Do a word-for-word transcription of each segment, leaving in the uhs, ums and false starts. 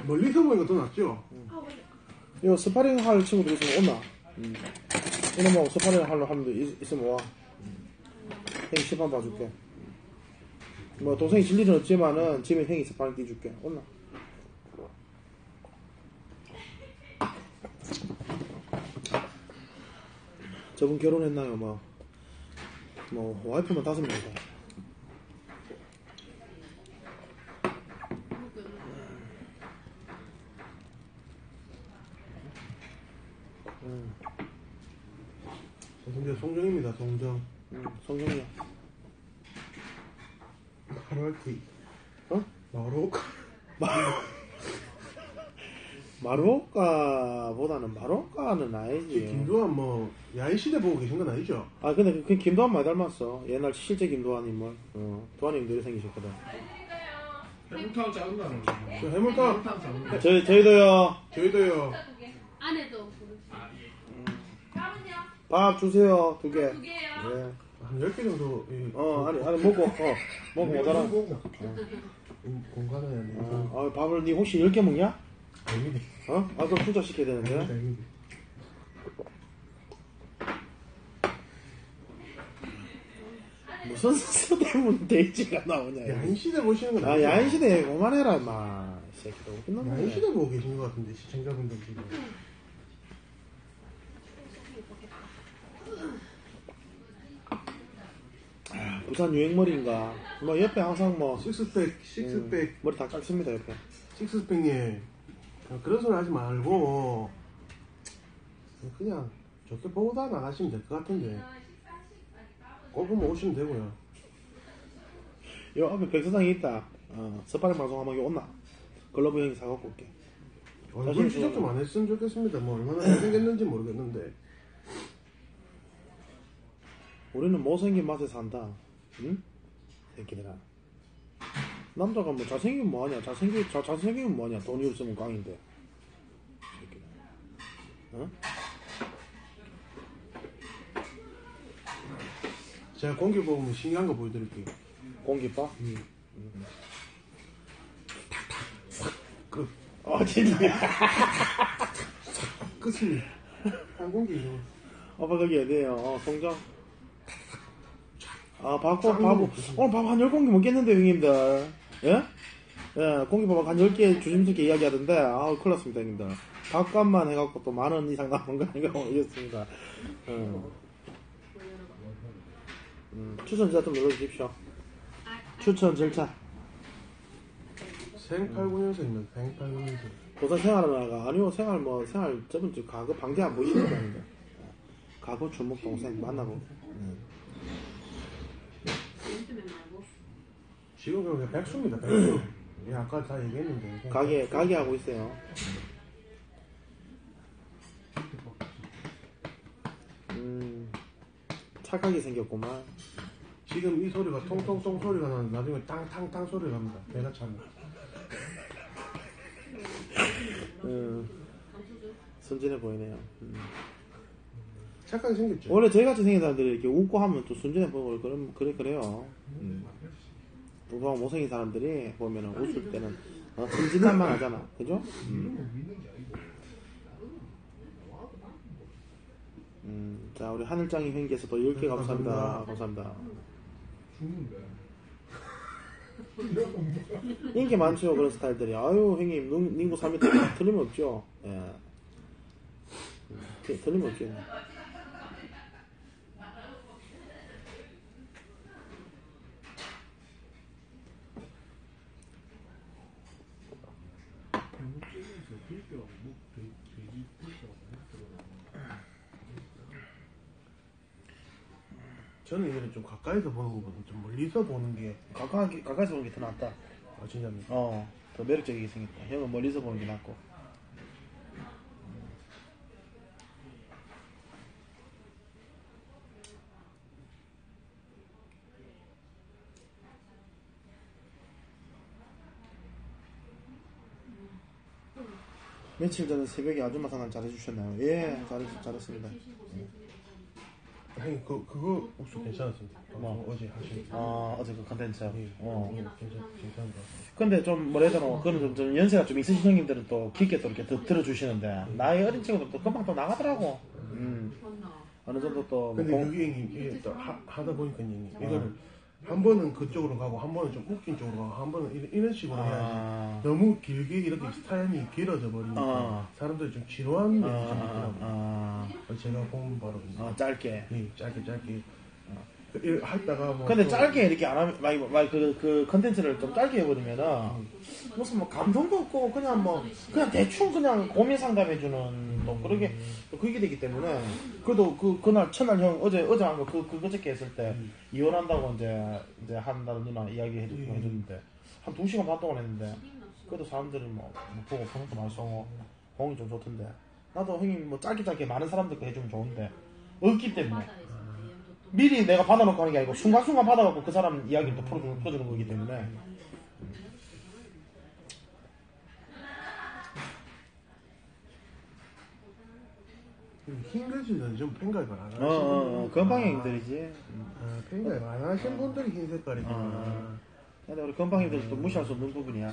멀리서 보니까 더 낫죠? 응. 이거 스파링 할 친구들 있으면 온나? 응. 이놈하고 스파링 하러 하면 있, 있으면 와. 형이 시판 봐줄게. 뭐 동생이 질 일은 없지만은 집에 형이 스파링 뛰줄게. 온나? 저분 결혼했나요? 뭐, 뭐 와이프만 다섯 명이다. 음. 근데 송정입니다. 송정. 음, 송정이야. 마로티. 어? 마로카. 마루오카보다는 마루오카는 아니지. 김도환 뭐 야인시대 보고 계신 건 아니죠? 아 근데 그, 그 김도환 많이 닮았어. 옛날 실제 김도환 인물. 어, 도환이 형들이 생기셨거든. 해물탕 작은 거 하는 거. 저 해물탕. 저희 저희도요. 저희도요. 안에도 밥 주세요. 두 개. 두 개요. 예. 한 열 개 정도. 이, 어 아니 아니 먹고 어 먹고 오더라. 어. 공간에 어, 아, 밥을 니 혹시 열 개 먹냐? 아닙니다. 어? 아 그럼 투자 시켜야 되는데. 아닙니다. 무슨 서대문 데이지가 나오냐. 야인시대 보시는 건 아 아니죠? 야인시대 그만해라 임마. 이 새끼도 웃긴 놈이네. 야인시대 보고 계신 것 같은데 시청자분들 지금. 아, 부산 유행머리인가. 뭐 옆에 항상 뭐 식스팩, 식스팩, 음, 머리 다 깎습니다 옆에. 식스팩님. 그런 소리 하지 말고 그냥 좋게 보다 나가시면 될 것 같은데. 꼭 보면 오시면 되고요. 요 앞에 백사장이 있다. 어, 스파링 방송 한번 온나? 글러브 형이 사갖고 올게. 얼굴 시작 좀 안 했으면 좋겠습니다. 뭐 얼마나 잘생겼는지 모르겠는데. 우리는 못생긴 맛에 산다. 응? 새끼들아. 남자가 뭐 잘생기면 뭐하냐? 잘생기, 자, 잘생기면 뭐하냐? 돈이 없으면 깡인데. 새끼들. 어? 제가 공기 보면 신기한 거 보여드릴게요. 공깃밥? 음. 음. 끝. 어, 진짜. 끝입니다. 한 공기. 아빠 거기 어디에요? 어, 송정? 아, 밥, 밥, 짱 밥, 먹고. 오늘 밥 한 열 공기 먹겠는데, 형님들. 예? 예, 공기밥 한 열 개 조심스럽게 이야기하던데, 아우, 큰일 났습니다, 형님들. 밥값만 해갖고 또 만 원 이상 남은 거 아닌가 모르겠습니다. 음. 음, 추천 절차 좀 눌러주십시오. 추천 절차. 생팔구 년생이면 생팔구 년생. 고사 생활을 하가 아니요, 생활 뭐, 생활, 저번 주 과거 방대 안 보이시는 거 아닌데. 과거 주목 동생 만나고. 음. 지금 그냥 백수입니다, 백수. 예, 아까 다 얘기했는데. 가게, 가게 하고 있어요. 음, 착하게 생겼구만. 지금 이 소리가 통통통 소리가 나는 나중에 탕탕탕 소리가 납니다. 배가 차면. 음, 순진해 보이네요. 음. 착하게 생겼죠? 원래 저희같이 생긴 사람들이 이렇게 웃고 하면 또 순진해 보이고, 그럼, 그래, 그래요. 음. 부부하고 못생긴 사람들이 보면은 웃을 때는 어, 순진함만 하잖아. 그죠? 음. 음, 자, 우리 하늘장이 형님께서 또 열 개 감사합니다. 감사합니다. 인기 많죠, 그런 스타일들이. 아유, 형님, 능, 닝구 삼 미터 틀림없죠. 예. 음, 틀림없죠. 저는 이거는 좀 가까이서 보는 것보다 좀 멀리서 보는 게. 가까이, 가까이서 보는 게 더 낫다. 아, 진짜입니다. 어, 더 매력적이게 생겼다. 형은 멀리서 보는 게 낫고. 며칠 전에 새벽에 아줌마 상담 잘해주셨나요? 예, 잘했, 잘했습니다. 예. 형님 그 그거 옥수 괜찮았습니다. 뭐? 어제 하신. 아, 어제 그 컨텐츠. 예. 어. 괜찮 괜찮은 거. 근데 좀 뭐라 해야 되나, 그거는 좀, 좀 연세가 좀 있으신 형님들은 또 깊게 또 이렇게 더 들어주시는데, 나이 어린 친구들 또 금방 또 나가더라고. 음. 어느 정도 또. 근데 공- 그게 형님 이게 또 하, 하다 보니까 형님 이거를 한 번은 그쪽으로 가고 한 번은 좀 웃긴 쪽으로 가고 한 번은 이런, 이런 식으로 해야지. 아. 너무 길게 이렇게 타임이 길어져 버리니까 아. 사람들이 좀 지루한 면이 좀 아, 있더라고요. 아, 제가 본 바로 아, 짧게. 예, 짧게 짧게 그, 일 하다가 뭐 근데 또 짧게 이렇게 안 하면, 막, 막, 그, 그 컨텐츠를 좀 짧게 해버리면은, 무슨 뭐 감동도 없고, 그냥 뭐, 그냥 대충 그냥 고민 상담해주는, 또 그러게, 또 그게 되기 때문에, 그래도 그, 그날, 첫날 형, 어제, 어제 한 거, 그, 그, 그저께 했을 때, 이혼한다고 이제, 이제 한다는 누나 이야기 해주, 음. 해줬는데, 한 두 시간 반 동안 했는데, 그래도 사람들이 뭐, 뭐 보고, 보는 거 많이 쏘고, 공이 좀 좋던데, 나도 형님 뭐 짧게 짧게 많은 사람들 거 해주면 좋은데, 없기 때문에, 미리 내가 받아놓고 하는 게 아니고 순간순간 받아갖고 그 사람 이야기를 또 풀어주는, 풀어주는 거기 때문에 흰글씨는 좀 팬가입 안 하시는 어, 어, 어, 분들이 그런 있구나. 방향들이지. 아, 팬가입 안 하신 분들이 흰 색깔이구나. 어. 근데 우리 건방님들 또 무시할 수 없는 부분이야.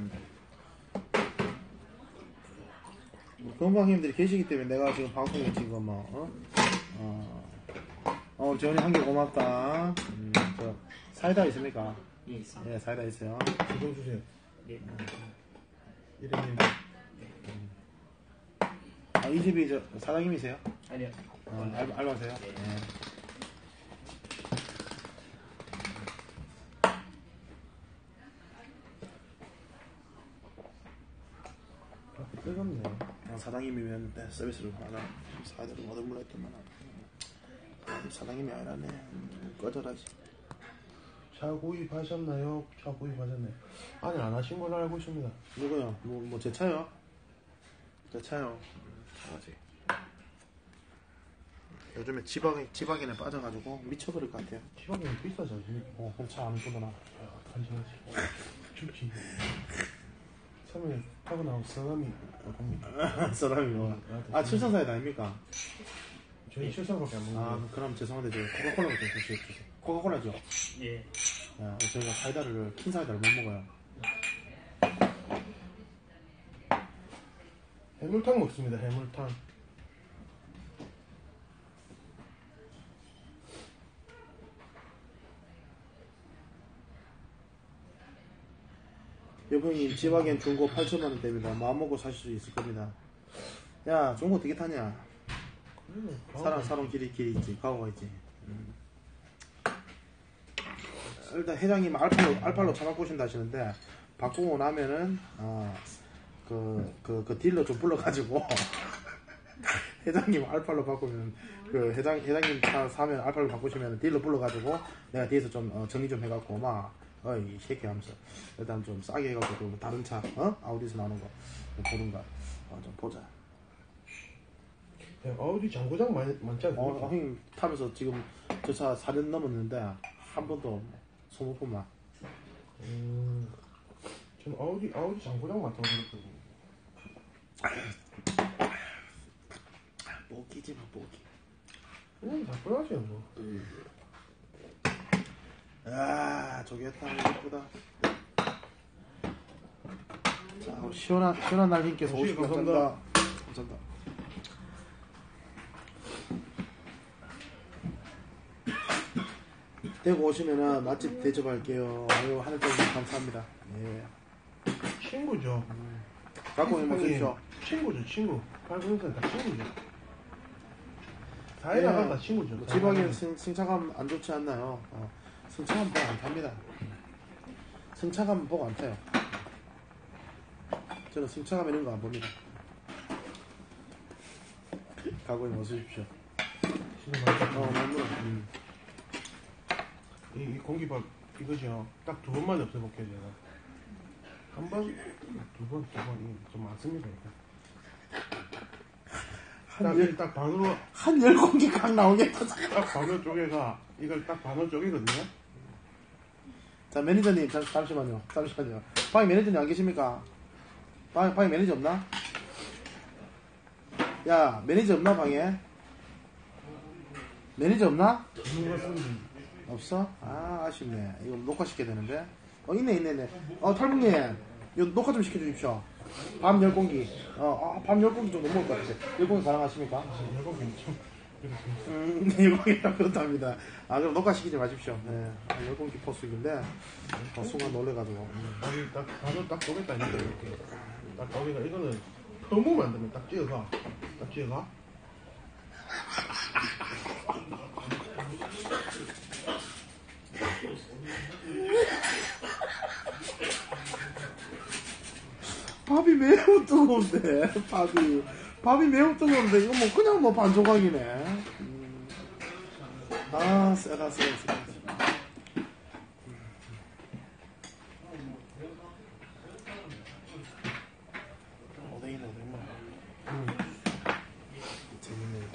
건방님들이 계시기 때문에 내가 지금 방송에 지금 뭐 어? 어, 어 우리 재원이 한 개 고맙다. 음, 저 사이다 있습니까? 예, 있습니다. 예, 사이다 있어요. 좀 주세요. 예. 이름이 아, 이 집이 저 사장님이세요? 아니요. 어, 알, 알바세요? 예. 뜨겁네. 어, 사장님이면 내 서비스를 하나 사이다를 못 몰랐더만 사장님이 아니라네. 음, 꺼져라지. 차 구입하셨나요? 차 구입하셨나요? 아니 안 하신 걸로 알고 있습니다. 누구요? 뭐, 뭐, 제 차요? 제 차요. 아직. 요즘에 지방, 지방인에 빠져가지고 미쳐버릴 것 같아요. 지방이 비싸지 않습니까? 어, 그럼 차 안 끊어놔. 간지나지. 춥지. 처음에 타고 나온 사람이 어딥니까? 사람이 뭐. 아, 칠성사이드 아닙니까? 저희 실상밖에 안 아, 먹는데. 그럼 죄송한데, 저 코카콜라 좀 주세요. 주세요. 코카콜라죠? 예. 야, 저희가 사이다를, 킨 사이다를 못 먹어요. 해물탕 먹습니다. 해물탕. 여보님, 지방엔 중고 팔천만 원대입니다. 마음먹고 사실 수 있을 겁니다. 야, 중고 어떻게 타냐? 음, 사람, 사람 길이, 길이 있지. 가오가 있지. 음. 일단 회장님 알팔로, 알팔로 차 바꾸신다 하시는데, 바꾸고 나면은, 어, 그, 그, 그 딜러 좀 불러가지고, 회장님 알팔로 바꾸면, 그 회장, 회장님 차 사면 알팔로 바꾸시면 딜러 불러가지고, 내가 뒤에서 좀 어, 정리 좀 해갖고, 막, 어이, 이 새끼 하면서, 일단 좀 싸게 해갖고, 또 다른 차, 어? 아우디에서 나오는 거, 좀 보든가, 어, 좀 보자. 네, 아우디 장고장 많이, 많지 어, 않습니까? 형님 타면서 지금 저 차 사 년 넘었는데, 한 번도 소모품만. 음, 저는 아우디, 아우디 장고장 많다고 생각했거든요. 뽀기지 마, 뽀기. 그냥 바꿔야죠, 뭐. 아, 저기 했다. 예쁘다. 자, 우리 시원한, 시원한 날님께서 혹시 오시고 감사합니다. 감사합니다. 대구 오시면은 맛집 대접할게요. 아유, 하늘님 감사합니다. 예. 친구죠. 갖고 오면 드십시오. 친구죠, 친구. 팔분선 다 친구죠. 사회 나가면 다 친구죠. 뭐 지방에 승, 승차감 안 좋지 않나요? 어, 승차감 보고 안 탑니다. 승차감 보고 안 타요. 저는 승차감 이런 거 안 봅니다. 각오에 넣으십시오. 진짜 맛있다. 어, 너무 음. 이, 이 공기밥 이거죠. 딱 두 번만 없애볼게요, 제가. 한 번, 두 번, 두 번, 좀 많습니다, 이거. 딱, 한 열, 이 딱 반으로, 한 열 공기 각 나오겠다. 딱 반으로 쪼개가, 이걸 딱 반으로 쪼개거든요. 자, 매니저님, 잠, 잠시만요. 잠시만요. 방에 매니저님 안 계십니까? 방, 방에 매니저 없나? 야, 매니저 없나, 방에? 매니저 없나? 누가 쓰는지. 없어? 아, 아쉽네. 이거 녹화시켜야 되는데. 어, 있네, 있네, 있네. 어, 탈북님. 이거 녹화 좀 시켜주십시오. 밤 열 공기. 어, 아, 밤 열 공기 정도 먹을 것 같아. 열 공기 가능하십니까? 열공 괜찮. 음, 네, 열 공기라 그렇답니다. 아, 그럼 녹화 시키지 마십시오. 네. 아, 열 공기 포스인데, 어, 순간 놀래가지고. 음. 아니 딱 바로 딱 쪼겠다니까 이렇게. 딱 쪼개가 이거는 너무 만들면 딱 찍어가. 딱 찍어가. 밥이 매우 뜨거운데, 밥이. 밥이 매우 뜨거운데, 이거 뭐, 그냥 뭐 반 조각이네. 음. 아, 세다, 세다, 세다. 오뎅이다 오뎅만. 음. 재밌네.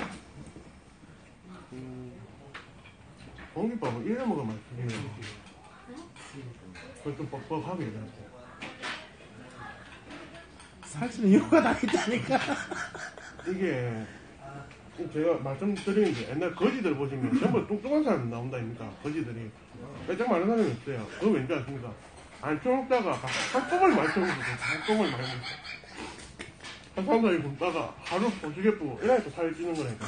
음. 공깃밥은 일려 먹으면 맛있어요. 그걸 좀 뻑뻑하게 해가지고. 살찌는 이유가 다 있다니까. 이게 제가 말씀드리는데 옛날 거지들 보시면 전부 뚱뚱한 사람 나온다 아닙니까? 거지들이 빼짝 마른 사람이 없어요. 그거 왠지 아십니까? 안 쳐먹다가 한꺼번에 많이 쳐먹고 한꺼번에 많이 먹고 한 사람들이 굶다가 하루 보시겠고 이래서 살이 찌는 거라니까.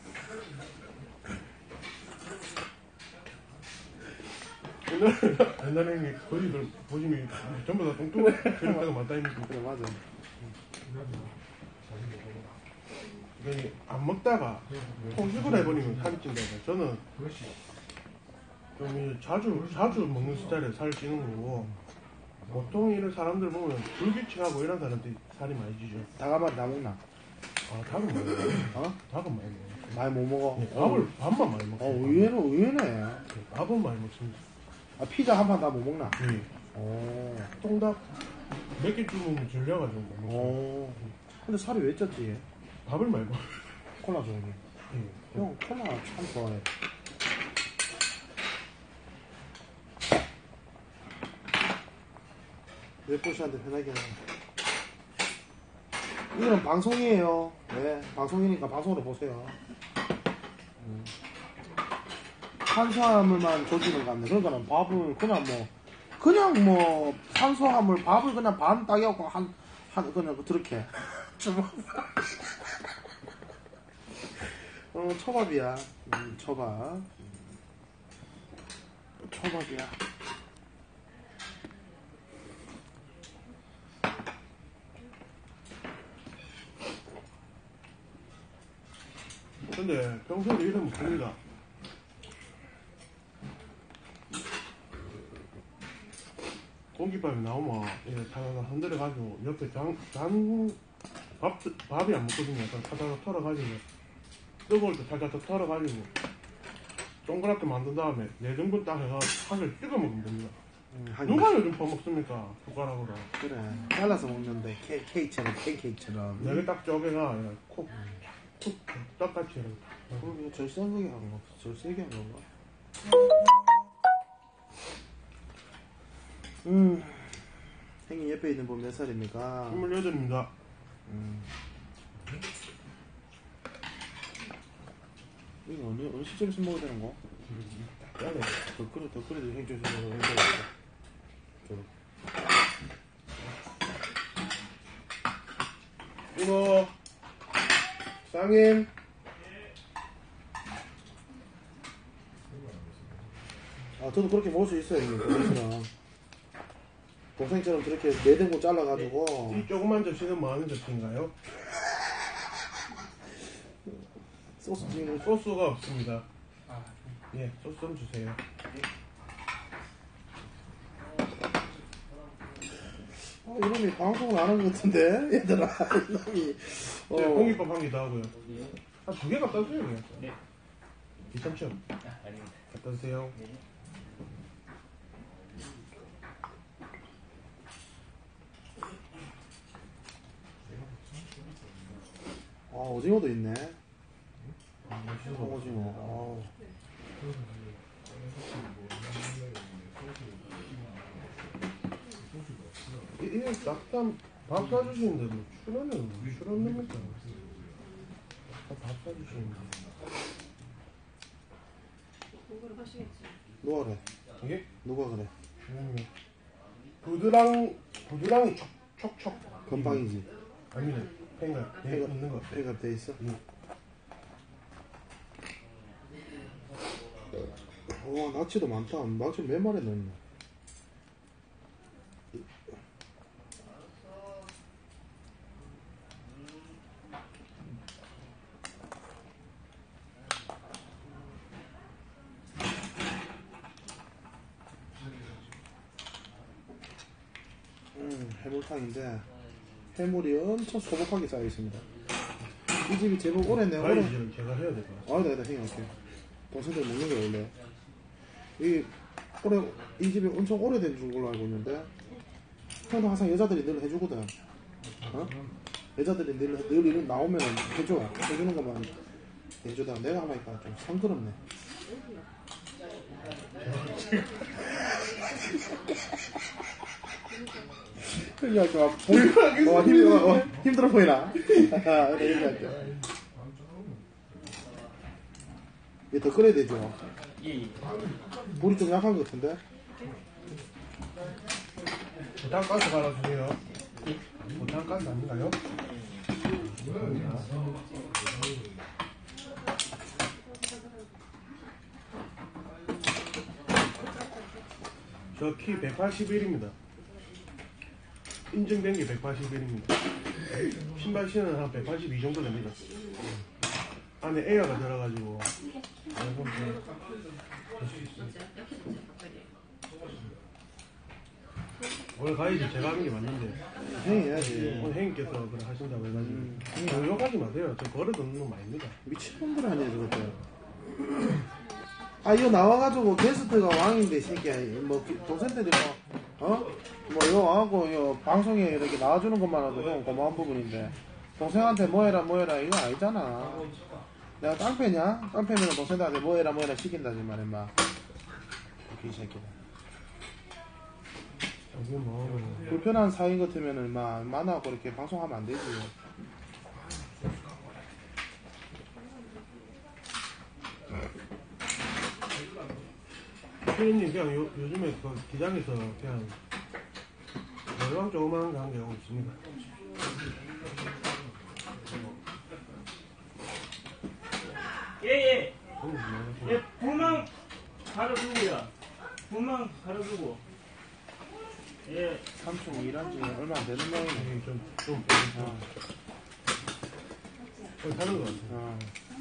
옛날에 옛날에 거지들 보시면 전부 다 뚱뚱한 사람이 많다 아닙니까? 그래, 맞아. 이게 안 먹다가 통식을 해버리면 살이 찐다. 저는 좀 자주 자주 먹는 스타일에 살이 찌는 거고 보통 이런 사람들 보면 불규칙하고 이런 사람들이 살이 많이 찌죠. 닭 한 마리 다 먹나? 아 닭은 많이 먹어요. 어? 닭은 많이 먹어요. 많이 못 먹어. 네, 밥을 밥만 많이 어, 먹어요. 의외로, 의외네. 네, 밥은 많이 먹습니다. 아, 피자 한 판 다 못 먹나? 네. 오. 통닭 몇 개 주면 질려가지고 못 먹어요. 오. 근데 살이 왜 쪘지? 얘? 밥을 많이 먹어요. 콜라 줘, 여기. 네. 형, 콜라 참 좋아해. 웹보 씨한테 편하게 해. 이거는 방송이에요. 네, 방송이니까 방송으로 보세요. 음. 탄수화물만 조지는 것 같네. 그러니까 밥을 그냥 뭐, 그냥 뭐, 탄수화물, 밥을 그냥 반 따갖고 한, 한, 그냥 그렇게. 어, 초밥이야. 음, 초밥. 음. 초밥이야. 근데 평소에 이래 먹습니다. 공깃밥이 나오면 이렇게 타다가 흔들어가지고 옆에 장, 장, 밥, 밥이 안 먹거든요. 그래서 타다가 털어가지고 뜨거울 때 살짝 더 털어가지고 동그랗게 만든 다음에 네 등분 딱 해서 사실 찍어 먹으면 됩니다. 음, 한 누가 요즘 퍼먹습니까? 숟가락으로. 그래. 잘라서 먹는데, 케, 케이크처럼, 팬케이크처럼. 내가 딱 쪼개가 이렇게 콕, 콕, 떡같이 이렇게. 그럼 저 세게 한 거, 저 세게 한 건가? 음. 형님 옆에 있는 분 몇 살입니까? 스물여덟입니다. 음. 이거 어느, 어느 시점에서 먹어야 되는 거? 짜네. 더 끓여, 더 끓여도 형 쪽에서 형 쪽에서. 이거, 쌍임. 아, 저도 그렇게 먹을 수 있어요, 형님. 동생처럼. 동생처럼 그렇게 네 등분 잘라가지고. 이 조그만 접시는 뭐 하는 접시인가요? 소스 찍는 거. 소스가 없습니다. 예, 소스 좀 주세요. 아, 이놈이 방송을 안 한 것 같은데? 얘들아, 이놈이. 어. 네, 공깃밥 한 개 더 하고요. 한 두 개 갖다 주세요, 그냥. 네. 괜찮죠? 아닙니다. 갖다 주세요. 아, 오징어도 있네. 오징어. 아. 이게 딱단 밥 사주시는데 뭐 출연은 출연 됩니까? 밥 사주시는데. 공부를 하시겠지. 누가 그래? 이게? 누가 그래? 음. 부드랑, 부드랑이 촉, 촉, 촉. 건빵이지. 아니네. 팽가, 돼 팽가. 있는 거. 배가 돼 있어? 응. 와, 낙지도 많다. 낙지 몇 마리 넣었나? 음, 해물탕인데 해물이 엄청 소복하게 쌓여 있습니다. 이 집이 제법 오래네. 오래. 과일은 제가 해야 될 것 같아. 아, 내가 형이 할게. 동생들 먹는 거 원래. 이 오래 이 집이 엄청 오래된 줄 걸로 알고 있는데 형도 항상 여자들이 늘 해주거든. 어? 여자들이 늘, 늘 이런 나오면 해줘. 해주는 것만 해주다가 내가 하니까 좀 상그럽네. 그냥 좀 어, 힘, 어, 힘들어 보이나? 아, 그래, 얘기할게. 얘 더 끓여야 되죠? 예. 물이 좀 약한 것 같은데? 부탄가스 갈아주세요. 부탄가스 아닌가요? 저 키 백팔십일입니다. 인증된 게 백팔십일입니다. 신발 신은 한 백팔십이 정도 됩니다. 안에 에어가 들어가지고. 원래 가야지 제가 하는 게 맞는데 형이 해야지. 오늘 형님께서 그래 하신다고 해가지고 음. 음, 욕하지 마세요. 저 걸어 듣는 놈 아닙니다. 미친놈들 아니야, 저것들. 아, 이거 나와가지고 게스트가 왕인데, 이 새끼야. 뭐, 동생들이 뭐, 어? 뭐, 이거 와갖고, 이거 방송에 이렇게 나와주는 것만으로도 형 고마운 부분인데, 동생한테 뭐 해라, 뭐 해라, 이거 아니잖아. 내가 깡패냐? 깡패면 동생들한테 뭐 해라, 뭐 해라 시킨다지 말이야, 막. 이렇게 이 새끼들. 이게 뭐 불편한 사이 같으면은 막 만나고 이렇게 방송하면 안 되지. 피디님 그냥 요, 요즘에 그 기장에서 그냥 월광 조그마한 거 한 개 하고 있습니다. 예예. 저는 뭐 예. 불망 가려두고요. 불망 가려두고. 예. 삼촌 일한 지 얼마 안 되는 모양이네. 좀, 좀, 어, 좀 사는 것 같아요. 어.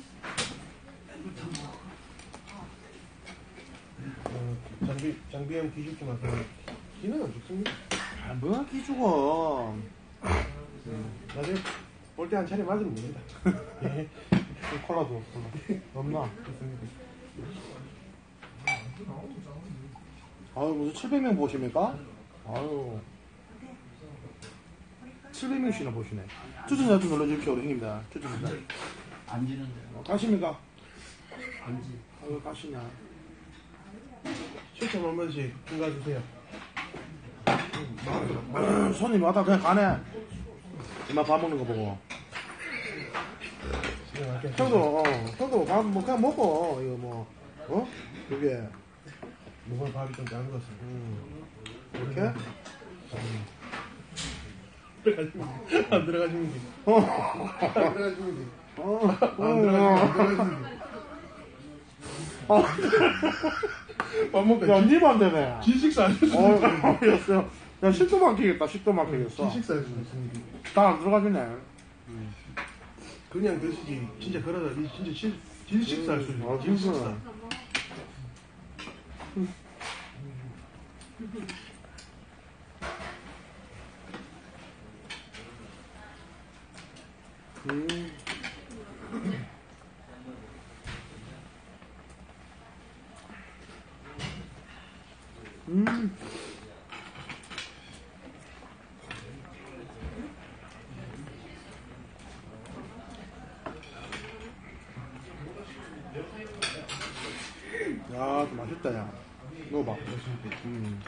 어, 장비, 장비형 뒤죽지만 그 기는 안 좋습니다. 아, 뭐가 기죽어. 나중에 볼 때 한 차례 맞으면 됩니다. 예. 콜라도 콜라. 없나? 좋습니다. 아유, 무슨 칠백 명 보십니까? 아유. 칠백 명씩이나 보시네. 추천자 좀 눌러주십시오, 우리 형님들. 추천자. 앉는데. 어, 가십니까? 앉지. 아유, 가시냐. 추천 한 번씩 증가 주세요. 음, 손님 왔다 그냥 가네. 이마 밥 먹는 거 보고. 형도, 어, 형도 밥, 뭐, 그냥 먹어. 이거 뭐, 어? 그게. 이번 밥이 좀 작은 것 같습니다. 음, 이렇게? 안 들어가시는 게. 어. 안 들어가시는 게. 어. 안 들어가시는 게. 어. 밥 먹고 야, 니 맘대네. 지식사 할 수 어, 있습니다. 알겠어. 야, 십도 막히겠다, 십도 막히겠어. 지식사 할 수 있습니다. 다 안 들어가지네. 그냥 드시지. 진짜 그러다 이 진짜 질, 질식사 할 수 있어요. 아, 질식사. 진짜. 음. 음. 야, 좀 맛있다, 야. 먹어봐. 음.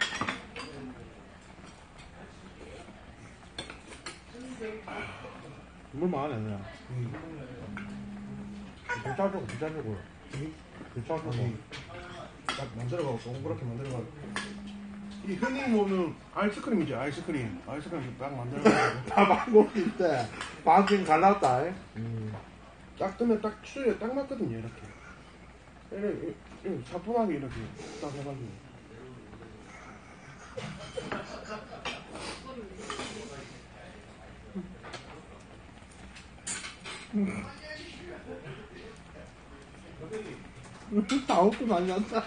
물 많네, 그냥. 음. 괜찮고, 괜찮고. 괜찮고. 딱 만들어가고 동그랗게 만들어가고 이 흔히 먹는 아이스크림이지 아이스크림 아이스크림 딱 만들어가고 밥 한 공기인데 반쯤 갈랐다. 음. 딱 뜨면 딱 추에 딱 맞거든요 이렇게 이렇게, 이렇게 사뿐하게 이렇게 딱 해가지고 아홉 분 아니었다.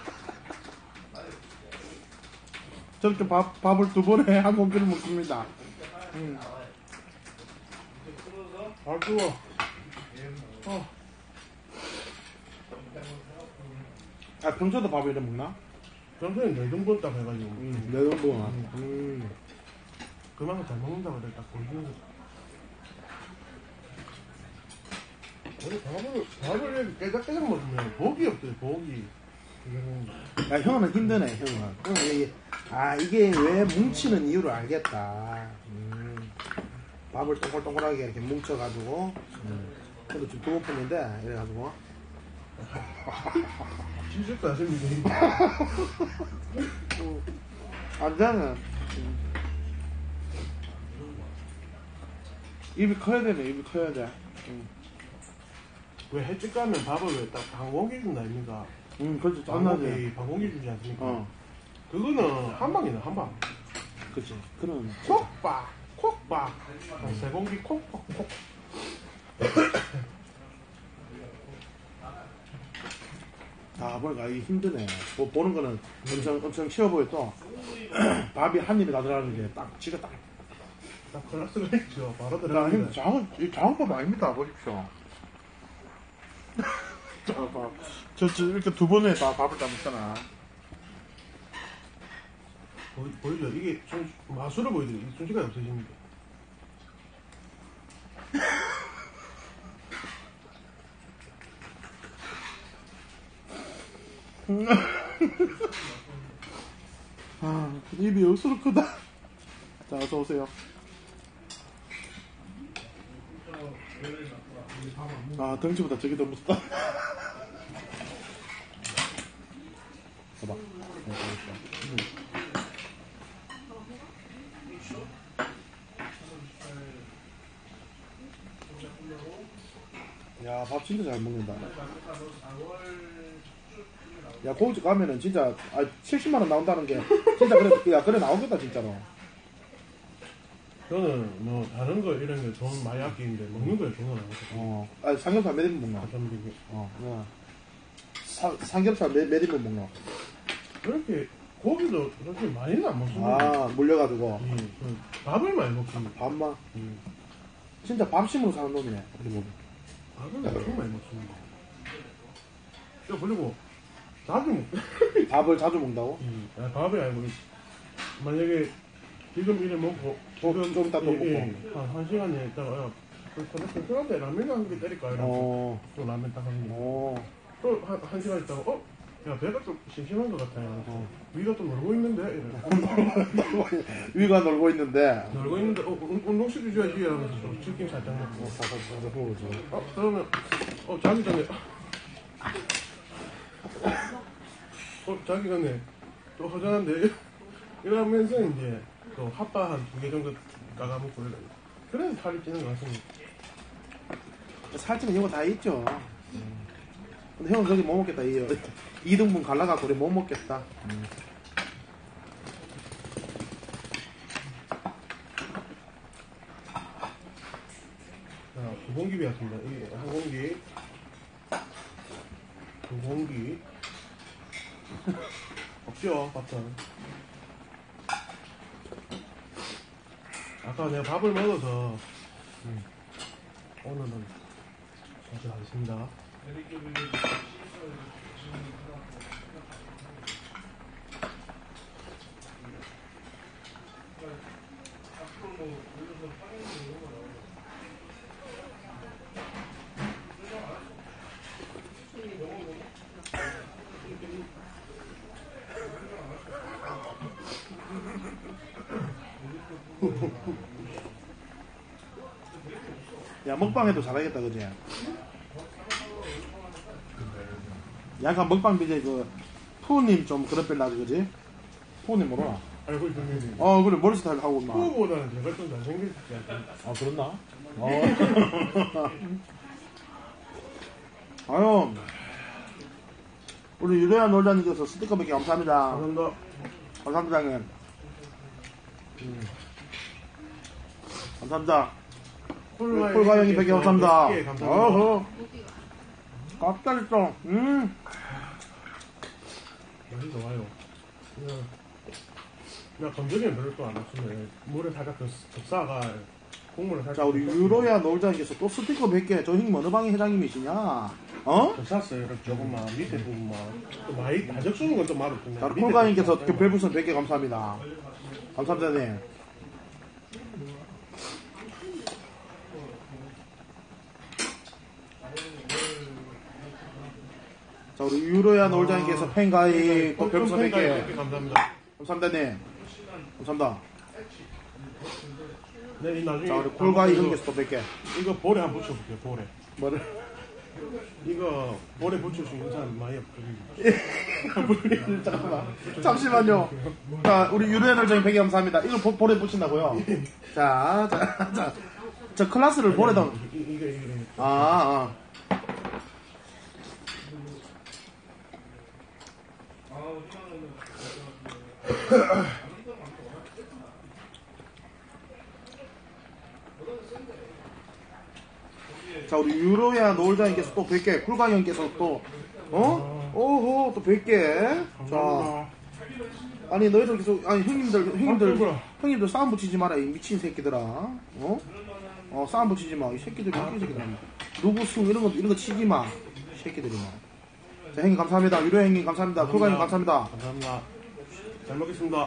저렇게 밥, 밥을 두 번에 한 공기를 먹습니다. 음. 아 뜨거 어. 아, 평소에도 밥을 이래 먹나? 평소에 네 등분 딱 해가지고 음, 네 정도. 음. 그만큼 잘 먹는다고 그래 딱 보여주는 거지 원래 밥을 밥을 이렇게 깨작깨작 먹으면 복이 없어요 복이 이거는 야, 형은 힘드네, 형은. 형은 이게, 아, 이게 왜 뭉치는 이유를 알겠다. 음. 밥을 동글동글하게 이렇게 뭉쳐가지고, 음. 근데 지금 두 번 푸는데, 이래가지고. 진짜 아십니까 안 되는. 입이 커야 되네, 입이 커야 돼. 음, 왜 횟집 가면 밥을 왜 딱 방공기 준다 아닙니까 음 그렇지, 짠나지. 방공기 방공기 주지 않습니까 어, 그거는 한 방이네 한방 그치. 그런. 콕박 콕박 세 공기 콕박 콕 아, 보니까 이게 힘드네. 보, 보는 거는 엄청, 엄청 쉬워 보여도, 밥이 한 입에 다 들어가는 게 딱, 지가 딱. 딱 클라스가 있죠 바로 나 들어갑니다 작은, 이 작은밥 아닙니다. 보십시오. 작은밥. 저, 저, 이렇게 두 번에 다 밥을 다 먹잖아. 보이, 보이죠 이게 좀 마술을 보여드려요 이 순식간에 없어집니다 아, 입이 억수로 크다. 자, 어서오세요. 아, 덩치보다 저게 더 무섭다. 봐봐. 야, 밥 진짜 잘 먹는다. 야, 고깃집 가면은 진짜, 아, 칠십만 원 나온다는 게, 진짜 그래, 야, 그래 나오겠다, 진짜로. 저는 뭐 다른 거 이런 게 돈 많이 아끼는데 먹는 거에 돈을 안 아껴요 어, 아, 삼겹살 몇 인분 먹나? 가성비 어, 야. 사, 삼겹살 몇, 몇 인분 먹나? 그렇게 고기도 그렇게 많이는 안 먹습니다 아, 물려가지고. 예, 그 밥을 많이 먹습니다 밥만. 음. 진짜 밥심으로 사는 놈이네, 어떻게 보면. 밥을 엄청 많이 먹습니다 또 그리고 자주 먹 밥을 자주 먹는다고? 음, 아, 밥이 아니고 만약에 지금 이래 먹고 좀, 좀 이따 또 먹고. 한, 한 시간에 있다가 야, 그 저녁 시간대 라면 한 개 때릴까 이러고 어, 또 라면 딱 한 개. 어, 또 한 한 시간 있다가 어? 야 배가 좀 심심한 것 같아 이러면서 어. 위가 또 놀고 있는데 이러면서 위가 놀고 있는데. 놀고 있는데 어 운- 운동시켜 줘야지 이러면서 좀 치킨 살짝 먹고 사서, 사서 먹어줘. 어 그러면 어 자기 전에 어 자기 전에 또 허전한데 이러면서 이제 또 핫바 한 두 개 정도 까가먹고 이래 그래서 살이 찌는 것 같습니다 살찌는 이유가 다 있죠. 근데 형은 저기 못 먹겠다. 이, 이 등분 갈라갖고 우리 못 먹겠다. 음. 자, 두 공기 비었습니다. 이게 한 공기, 두 공기. 없죠, 밥은. 아까 내가 밥을 먹어서, 음, 오늘은 자제하겠습니다. 야, 먹방해도 잘하겠다, 그지? 약간 먹방 비제 그, 푸우님 좀 그런 편 나지, 그지? 푸우님 뭐라? 알고 있는 어, 그래, 머리 스타일 하고 있나? 후보보다는 제가 좀 잘생겼지 않나? 아, 그렇나? 어. 아유, 우리 유래한 놀자님께서 스티커 몇 개 감사합니다. 감사합니다. 감사합니다, 형님. 음. 감사합니다. 콜가 형님 백 개 감사합니다. 백 개 감사합니다. 어허. 깍다리똥, 음. 맛이 좋아요. 그냥, 그냥 건조기는 별로 또 안 넣었으면 물에 살짝 더 덮사가 국물을 살짝 자, 우리 유로야 놀자님께서 또 스티커 몇 개, 저 형님 어느 방의 회장님이시냐? 어? 더 샀어요. 이렇게 조금만 밑에 부분만 또 많이 가적 쓰는 건 좀 맛없던데. 자, 우리 콜가님께서 별풍선 백 개 감사합니다. 감사합니다, 네. 자, 우리 유로야 놀자님께서 팬가입 또 별풍선 백 개. 감사합니다. 감사합니다, 네. 감사합니다. 네, 이 나중에 자, 우리 콜가이 형께서 또 백 개. 이거 볼에 한번 붙여볼게요. 볼에. 뭐를? 이거 볼에 붙일 수 있는 사람 많이 없거든요. 잠깐만. 잠시만요. 자, 우리 유로야 놀자님 백 개 감사합니다. 이거 보, 볼에 붙인다고요? 자, 자, 자. 저 클래스를 볼에다. 이- 이거 이거 이거. 아, 아. 자, 우리 유로야 놀자님께서 또 백 개, 쿨강 형께서 또, 어? 오호, 또 백 개. 자, 감사합니다. 아니, 너희들 계속, 아니, 형님들, 형님들, 뭐야? 형님들 싸움 붙이지 마라, 이 미친 새끼들아. 어? 어, 싸움 붙이지 마. 이 새끼들, 이 새끼들. 누구 승, 이런 거, 이런 거 치지 마. 이 새끼들이 막. 자, 형님 감사합니다. 유로 형님 감사합니다. 쿨강 형 감사합니다. 감사합니다. 잘 먹겠습니다.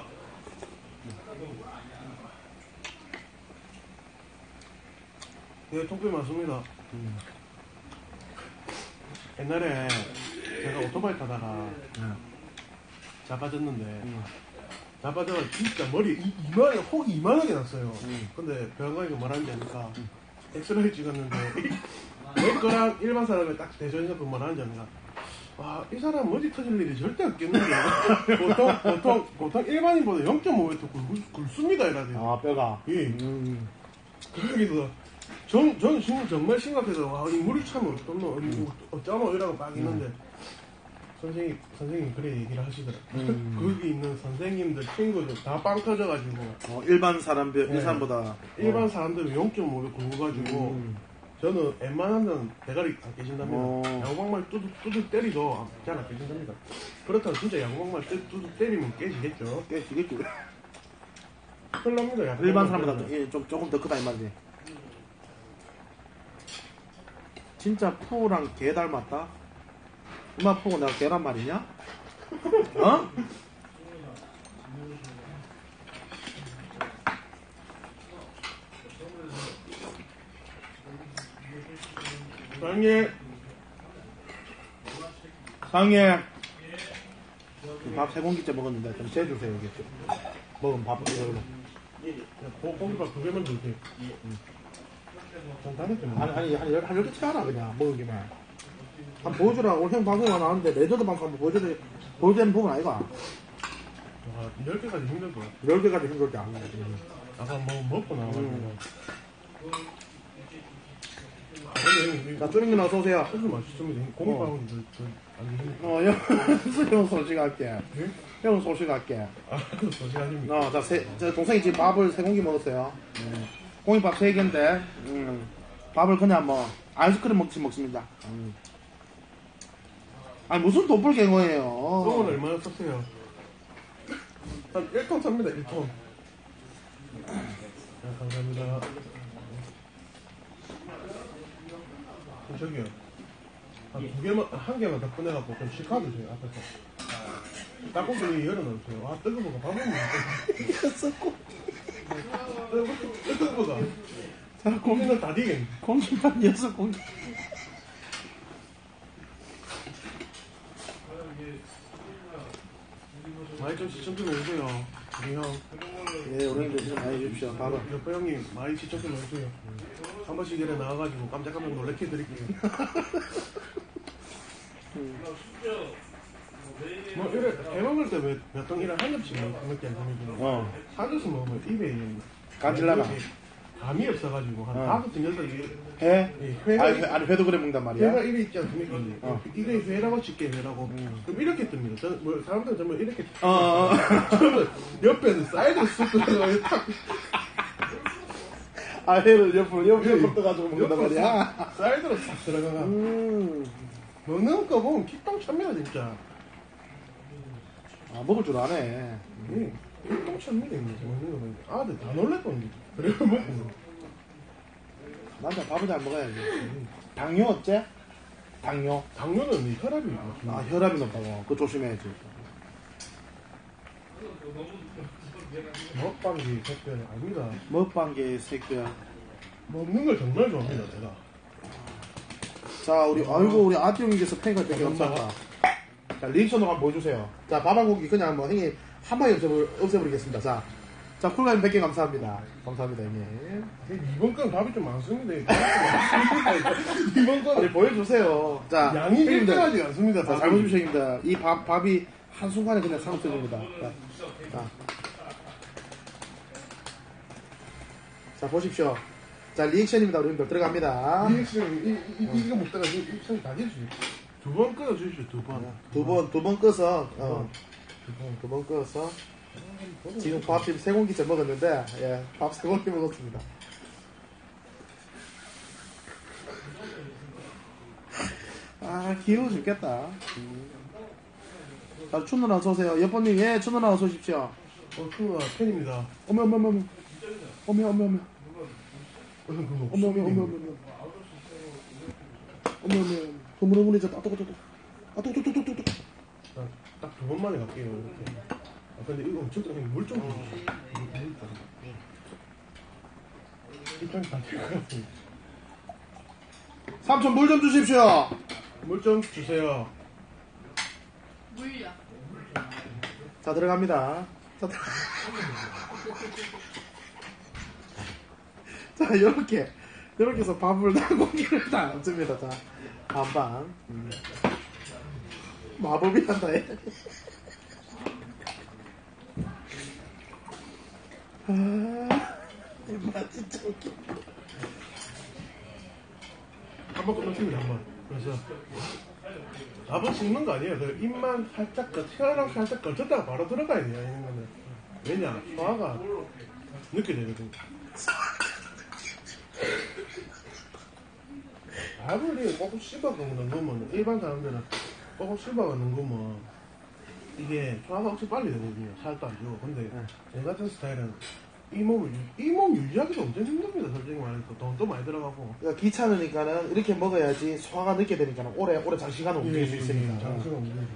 네, 통뼈 맞습니다. 음. 옛날에 제가 오토바이 타다가 자빠졌는데 자빠져가 진짜 머리 이, 이만 혹이 이만하게 났어요. 근데 병원에 뭐라는지 아니까 엑스레이 찍었는데 내 거랑 일반 사람이 딱 대전에서 뭐라는지 아니까 와, 이 사람 머리 터질 일이 절대 없겠는데 보통 보통 보통 일반인보다 영 점 오 미터 굵, 굵습니다 이라대요. 아, 뼈가. 예. 음. 그러기도 전, 저는 지금 정말 심각해서 와, 이 물이 참 어떻노 어쩌노 이러고 막 있는데 선생님 선생님 그래 얘기를 하시더라고요. 음. 거기 있는 선생님들 친구들 다 빵 터져가지고 어, 일반 사람들, 네. 일산보다. 일반 사람들은 영 점 오 배 굵어가지고 음. 저는 웬만한 데는 대가리 안 깨진답니다. 어. 양방말 뚜둑 뚜둑 때리도 잘 안 깨진답니다. 그렇다면 진짜 양방말 뚜둑 뚜둑 때리면 깨지겠죠. 깨지겠지. 큰일 납니다. 양방말 일반 사람보다 때리면. 예, 좀, 조금 더 크다, 이 말이지. 진짜 푸랑 개 닮았다? 엄마 푸고 내가 개란 말이냐? 어? 사장님 상해. 밥 세 공기째 먹었는데 좀 재주세요, 이게 좀. 먹으면 밥 이걸로. 고- 고기밥 두 개만 주세요. 전 다섯 개 아니, 먹어요. 아니, 한 열, 한 열 개 치아라, 그냥. 먹은 김에. 한번 보여주라. 오늘 형 방송 하나 하는데, 레저드 방송 한번 보여줘야, 보여야 되는 부분 아이가? 와, 열 개까지 힘들 것 같아. 열 개까지 힘들 때 안 해. 아까 뭐 먹고 나와가지고. 음. 아니, 자, 쪼링님 어서오세요. 소주 맛있습니다. 고기밥은 저, 저, 안 드십니까? 어, 형, 형 소식할게. 예? 형 소식할게. 아, 그 소식하십니까? 어, 자, 세, 저 동생이 지금 밥을 세 공기 먹었어요. 음. 공깃밥 세 개인데, 음, 밥을 그냥 뭐, 아이스크림 먹듯이 먹습니다. 음. 아니, 무슨 도플갱어예요. 똥은 얼마나 썼어요? 한 일 톤 삽니다, 일 톤. 네, 감사합니다. 그럼 저기요. 한 두 개만, 한 개만 더 꺼내갖고 좀 식혀주세요, 앞에서. 닭고기 열어놓으세요. 와, 뜨거워가 밥을 먹어. 뜨거워가. 자, 고기는 다 되겠네. 공깃밥 여섯 공기. 많이 좀 시청 좀 해주세요. 우리 형. 예, 우리 형들 좀 많이 해주십시오. 밥을. 옆에 형님 많이 시청 좀 해주세요. 한 번씩 이래 나와가지고 깜짝깜짝 놀래켜 드릴게요. 뭐 이래 해 먹을 때 왜 보통 이런 한 접시 몇개 안 되면 어. 사줘서 먹으면 입에 간질라나? 감이 없어가지고 한 어. 다섯 개 여섯 개 회? 이 회가 아니, 회, 아니 회도 그래 먹단 말이야? 회가 이래 있지 않습니까? 어. 이게 회라고 쉽게 회라고 그럼 이렇게 뜹니다. 저는 뭐 사람들은 정말 이렇게 어, 어, 어. 저는 옆에는 사이드로 쑥 들어가요. 탁 아, 회를 옆으로, 옆, 옆으로 떠가지고 먹는단 말이야? 사이드로 싹 들어가가 음. 먹는 거 보면 기똥찹니다 진짜. 아, 먹을 줄 아네. 예, 기똥찹니다 이제 먹는 거 보니까 아들 다 놀랬던데. 그래 먹고 남자 밥은 잘 먹어야지. 당뇨 어째? 당뇨? 당뇨는 이 혈압이 있거든. 아, 혈압이 높다고. 그거 조심해야지. 먹방기 새끼는 아닙니다. 먹방계 새끼야. 먹는 걸 정말 좋아합니다 제가. 자, 우리, 아이고, 우리 아띠형님께서 팬걸 뺏겨 감사합니다. 자, 리액션으로 한번 보여주세요. 자, 밥 한 공기 그냥 뭐, 형님, 한 방에 없애버, 없애버리겠습니다. 자, 자, 쿨가님 백 개 감사합니다. 감사합니다, 형님. 이번 건 밥이 좀 많습니다. 이번 건 아니, 보여주세요. 자, 양이 형님들. 일정하지 않습니다. 자, 잘 보십시오, 형님들. 이 밥, 밥이 한순간에 그냥 상 없어집니다. 자, 자. 자, 보십시오. 자, 리액션입니다, 우리 형님들. 들어갑니다. 리액션 이, 이, 이, 이거 먹다가 입장 다 해주십시오. 두 번 끓여 주십시오. 두 번. 두 번, 두 번 꺼서, 어, 두 번. 두 번 꺼서. 지금 밥 지금 세 공기째 먹었는데, 예, 밥 세 공기 먹었습니다. 아, 귀여워 죽겠다. 음. 자, 춘누나 어서오세요. 여보님, 예, 춘누나 어서오십시오. 어, 친구가 팬입니다. 어머, 어머, 어머, 어머. 어머, 어머, 어머. 어머, 어머, 어머, 어머, 어머, 어머. 어머, 어머, 어머. 어머, 어머, 이제 아, 또, 또, 또. 아, 또, 또, 또, 또, 또, 또. 딱 두 번만에 갈게요. 이렇게. 아, 근데 이거 엄청 뜨거워. 물좀 주십시오. 물 좀. 입장 다 해주세요. 삼촌 물 좀 주십시오. 물좀 주세요. 물려. 자, 들어갑니다. 자, 들어... 자, 요렇게. 요렇게 해서 밥을 다 고기를 다 얹습니다. 자, 반반. 음. 마법이 한다, 해. 아, 이마 진짜 웃겨. 한 번 끊었습니다, 한 번. 그래서, 밥은 씹는 거 아니에요. 그 입만 살짝, 그 혀랑 살짝 걸쳤다가 바로 들어가야 돼요, 이런 거는. 왜냐, 소화가 늦게 되거든요. 밥을 꼭 씹어서 넣으면, 일반 사람들은 꼭 씹어서 넣으면, 이게 소화가 엄청 빨리 되거든요. 살도 안 주고. 근데, 제 같은 스타일은 이 몸을, 유- 이 몸 유지하기도 엄청 힘듭니다, 솔직히 말해서. 돈도 많이 들어가고. 그러니까 귀찮으니까는 이렇게 먹어야지 소화가 늦게 되니까는 오래, 오래 장시간 움직일 수 있으니까. 장수가 없는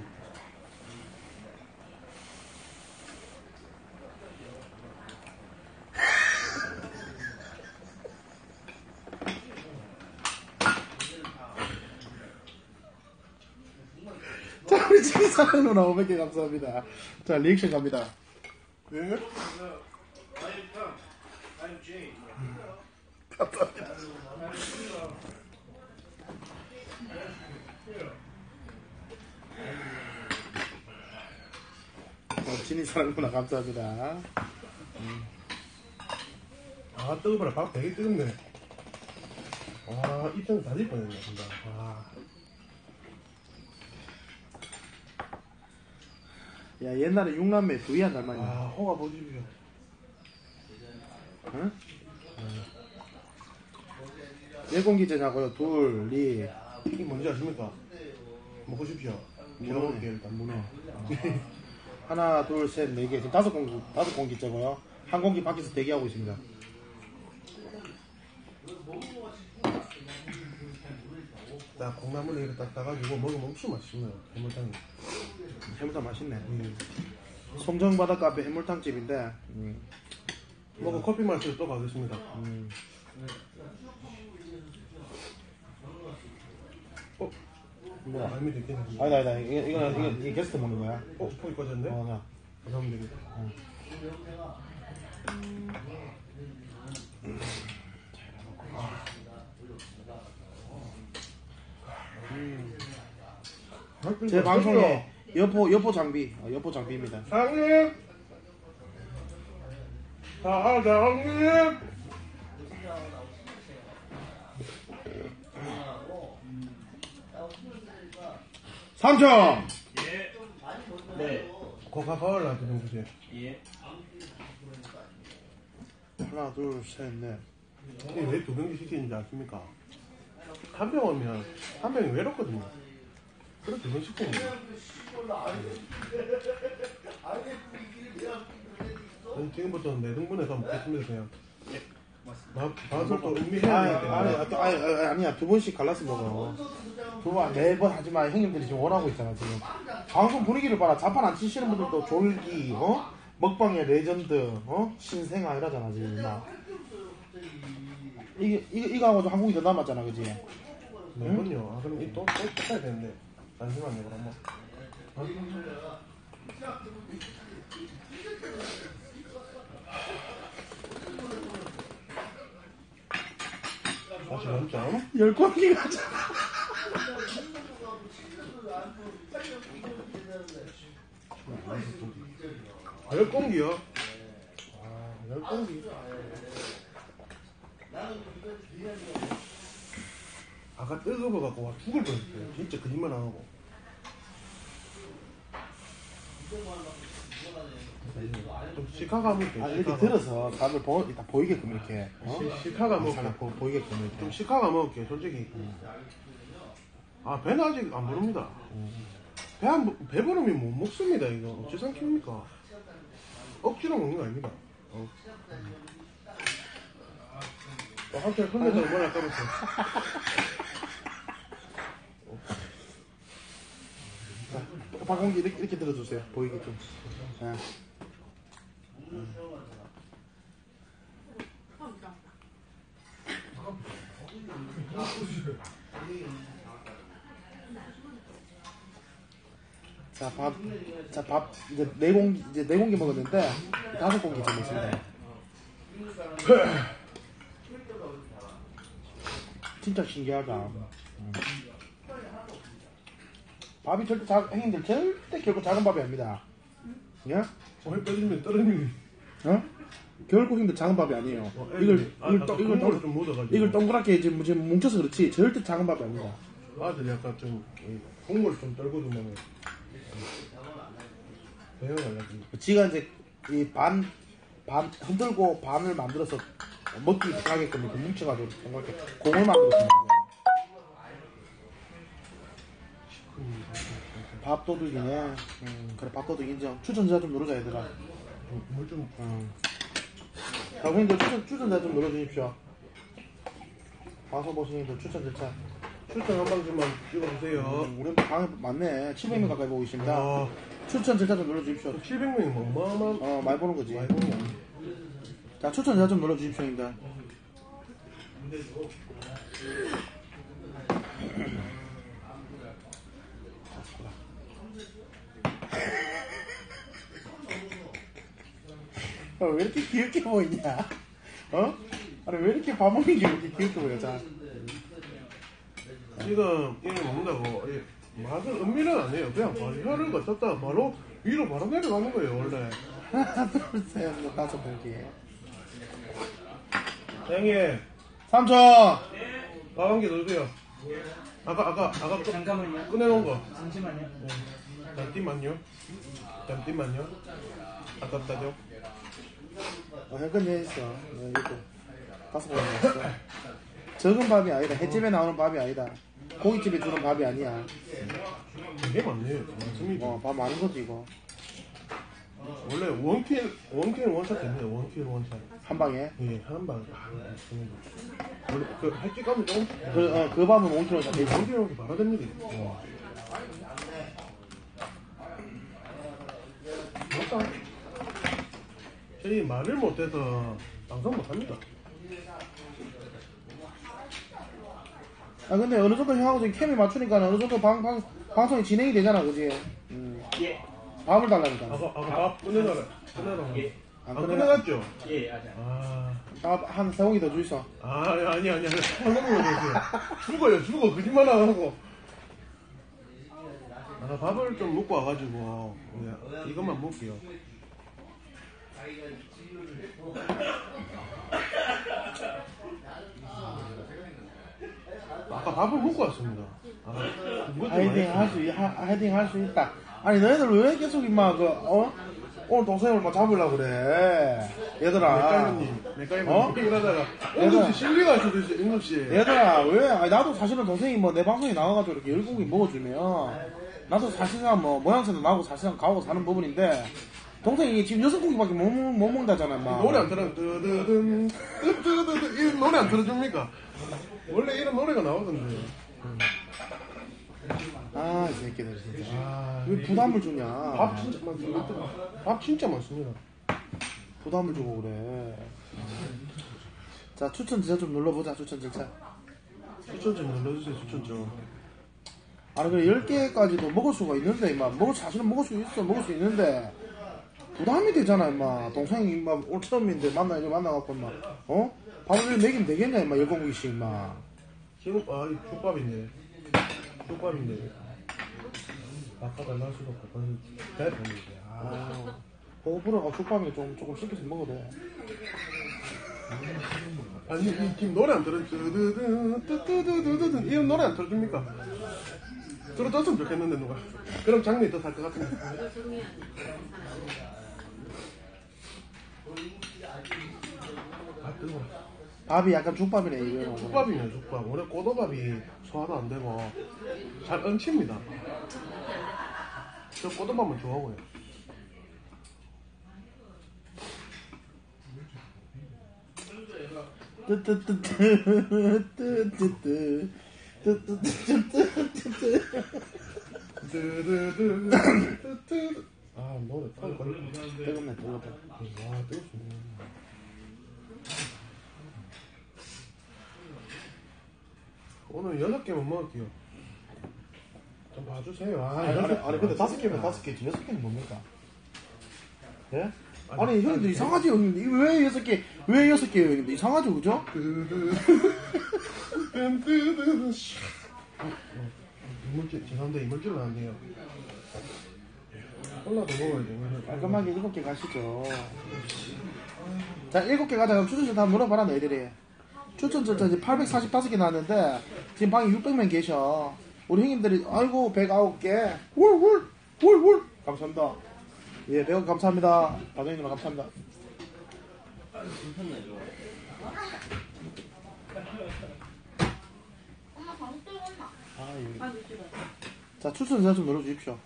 자, 우리 지금 사랑 누나 오백 개 감사합니다. 자, 리액션 갑니다. 왜? 자, 진이 사랑 누나 감사합니다. 아, 뜨거워라. 밥 되게 뜨겁네. 와, 입장 다 질 뻔했네, 진짜. 와. 야, 옛날에 육남매 두이 한 닮았냐. 아, 호가 보십시오. 응? 몇 공기째냐고요? 둘, 리. 이게 뭔지 아십니까? 먹으십시오. 물어볼게요, 일단. 문어. 하나, 둘, 셋, 네 개. 지금 다섯 공기, 다섯 공기째고요. 한 공기 밖에서 대기하고 있습니다. 딱 콩나물을 이렇게 딱 따가지고 먹으면 엄청 맛있네요. 해물탕이. 해물탕 맛있네. 음. 송정바다 카페 해물탕집인데, 음. 먹고 커피 마시러 또 가겠습니다. 음. 어? 뭐야? 알미 됐겠네. 아니다, 아니다. 이거, 이거, 이거, 이게 게스트 먹는 거야. 어? 포기 꺼졌네? 어, 나. 그러면 됩니다. 제 방송에 여포 여포 장비 어, 여포 장비입니다. 사장님! 사장님! 삼천. 예. 네. 코카콜라 좀 주세요. 예. 하나 둘 셋 넷. 이게 왜 두 병씩 시키는지 아십니까? 한 병 오면 한 병이 외롭거든요. 그래서 두 병 시키는 거예요. 저는 지금부터 네 등분해서 먹겠습니다. 그냥 마- 맛을 또 아니 음미해야 되기 아니 때문에. 아니, 아니 아니야 두 번씩 갈라서 먹어. 두 번 매번 하지만 형님들이 지금 원하고 있잖아 지금. 방송 분위기를 봐라. 자판 안 치시는 분들도 졸기 어 먹방의 레전드 어 신생아 이러잖아 지금 막. 이게 이거 이거 하고 좀 한국이 더 남았잖아 그지? 매번요. 아, 그럼 이또또 뜯어야 되는데. 잠시만요, 그럼 뭐. 다시 원점. 열 공기 가자. 열 공기요? 아, 열 공기. 아까 뜨거워갖고 와 죽을 뻔했어요. 진짜 거짓말 안 하고. 좀 시카가 먹을게요. 아 이렇게 시카가. 들어서 다들 보 일단 보이게끔 이렇게 어? 시- 시카가 살짝 먹을게요. 보, 보이게끔 이렇게. 좀 시카가 먹을게요, 솔직히. 아, 배는 아직 안 부릅니다. 배 안, 부- 배부르면 못 먹습니다, 이거. 어찌 삼킵니까? 억지로 먹는 거 아닙니다. 어. 어, 한테 흘려서 뭐라 까먹었어. 자, 박공기 이렇게, 이렇게 들어주세요. 보이게 좀. 예. 자, 밥, 자, 밥, 이제 네 공기, 이제 네 공기 먹었는데, 다섯 공기 더 먹습니다. 진짜 신기하다. 음. 밥이 절대 작, 형님들 절대 결국 작은 밥이 아닙니다. 예? 어, 해 빼주면 떨어지는 어? 결국 형님들 작은 밥이 아니에요. 어, 이걸, 애들이- 아, 이걸, 아까 동- 이걸, 국물을 동- 좀 묻어가지고. 이걸 동그랗게 지금, 지금 뭉쳐서 그렇지, 절대 작은 밥이 아닙니다. 아들이 약간 좀, 이, 국물 좀 떨고 주면은. 배가 갈라지. 지가 이제 이 반, 반, 흔들고 반을 만들어서 먹기 가게끔 이렇게 뭉쳐가지고 동그랗게 공을 만들었습니다. 밥도둑이네. 음, 그래, 밥도둑 인정. 추천자 좀 눌러줘, 얘들아. 물 좀, 음. 자, 형님들 추천, 추천자 좀 눌러주십시오. 방송 보시는 분들 추천 절차. 출장 한 방씩만 찍어주세요. 음, 우리 방에 많네. 칠백 명 가까이 보고 있습니다. 아, 추천 절차 좀 눌러주십시오. 칠백 명이 뭐, 어마어마한. 어, 많이 보는 거지. 많이 보는 거. 자, 추천 절차 좀 눌러주십시오, 형님들. 어, 왜 이렇게 귀엽게 보이냐? 어? 아니, 왜 이렇게 밥 먹는 게 이렇게 귀엽게 보여, 자. 지금 이걸 먹는다고 이 맛은 음미는 안 해요. 그냥 바로 혀를 거쳤다 바로 위로 바로 내려가는 거예요, 원래. 하나, 둘, 셋, 넷, 다섯 공기. 사장님, 삼촌! 밥 한 개 넣으세요. 아까, 아까, 아까 꺼, 잠깐만요. 꺼내놓은 거. 잠시만요. 잠깐만요. 잠깐만요. 아깝다죠? 어, 햇건 내 있어. 네, 이거 다섯 번 먹었어. 적은 밥이 아니다. 횟집에 나오는 밥이 아니다. 고깃집에 주는 밥이 아니야. 되게 많네요. 많습니다. 어, 밥 많은 거지, 이거. 원래 원킬, 원킬 원샷 됩니다. 원킬 원샷. 한 방에. 예, 한 방. 아, 맞습니다. 원래 그 할지 가면 조금. 그, 어, 그 밥은 오 킬로짜리 되지. 원킬 원킬 바로 됩니다. 맞다. 저희 말을 못해서 방송 못합니다. 아, 근데 어느 정도 형하고 지금 캠이 맞추니까 어느 정도 방, 방, 방송이 진행이 되잖아, 그지? 음. 예. 밥을 달라니까. 아까 아까 밥 끝내달라. 끝내달라. 예. 아, 안 끝내나? 끝내놨죠? 예, 아자. 아, 밥 한 세 공기 더 주있어. 아, 아니, 아니, 아니. 한국으로 되세요. 죽어요, 죽어. 거짓말 안 하고. 아, 아, 밥을 좀 먹고 와가지고 그냥 이것만 먹을게요. 아까 밥을 먹고 왔습니다. 아, 이것 좀 하이딩 많이 할 수, 하이딩 할 수 있다. 아니, 너희들 왜 계속 임마, 그, 어? 오늘 동생을 막 잡으려고 그래. 얘들아. 맥가이버님, 맥가이버님 어? 이러다가 얘들아. 응급실 실리갈 수도 있어, 응급실. 얘들아, 왜? 아니, 나도 사실은 동생이 뭐 내 방송에 나와가지고 이렇게 열고기 먹어주면, 나도 사실상 뭐 모양새도 나고 사실상 가고 사는 부분인데, 동생이 지금 여섯 고기밖에 못, 먹- 못 먹는다잖아, 임마. 노래 안 들어, 뜨드든, 뜨드든, 이 노래 안 들어줍니까? 원래 이런 노래가 나오던데. 아, 이 새끼들 진짜. 아, 왜 부담을 주냐? 밥 진짜 많습니다. 밥 진짜 많습니다. 부담을 주고 그래. 자, 추천 절차 좀 눌러보자, 추천 절차. 추천 좀 눌러주세요, 추천 좀. 아니, 그래, 열 개까지도 먹을 수가 있는데, 임마. 먹을, 사실은 먹을 수 있어, 먹을 수 있는데, 부담이 되잖아, 임마. 동생이, 임마, 오늘 처음인데 만나, 이제 만나갖고, 임마. 어? 밥을 먹이면 되겠냐, 임마. 열 공기씩, 임마. 지금, 아, 이 족밥인데. 족밥인데. 아까도 날 수도 없고, 그건 배고픈데. 아, 아, 호불호가 죽밥이 좀, 조금 시켜서 먹어도 돼. 아니, 이, 지금 노래 안 들어, 뜨드든, 뜨뜨드드든, 이런 노래 안 들어줍니까? 들어줬으면 좋겠는데, 누가. 그럼 장면이 더 살 것 같은데. 아, 뜨거워. 밥이 약간 죽밥이네, 이거. 족밥이네, 족밥. 원래 꼬도밥이 소화도 안 되고, 잘 얹힙니다. 저 꼬도밥만 좋아하고요. 뜨뜨뜨뜨, 뜨뜨뜨뜨, 뜨드드, 뜨뜨드. 아, 노래 빨리 빨리. 뜨겁네, 뜨겁다. 와, 뜨겁습니다. 오늘 여섯 개만 먹을게요. 좀 봐주세요. 아, 아니, 아니, 여섯 아니, 개. 근데 다섯 개면 다섯 개지, 여섯 개는 뭡니까? 예? 아니, 아니, 형님들 아니, 이상하지, 형님들. 이거 왜 여섯 개, 왜 여섯 개예요, 형님들? 이상하죠, 그죠? 뜨드, 뜨드, 샤. 어, 어, 이물질, 죄송한데 이물질 나왔네요. 콜라도 먹어야 돼. 깔끔하게 일곱 개 가시죠. 자, 일곱 개 가자. 그럼 추천 절차 한번 물어봐라, 너희들이. 추천 절차 이제 팔백사십오 개 나왔는데, 지금 방에 육백 명 계셔. 우리 형님들이, 아이고, 백구 개. 울, 울, 울, 울. 감사합니다. 예, 백억 감사합니다. 다정이 누나 감사합니다. 엄마 방금 뜨거웠나? 아, 예. 아, 늦지 마. 자, 추천 절차 좀 눌러주십시오.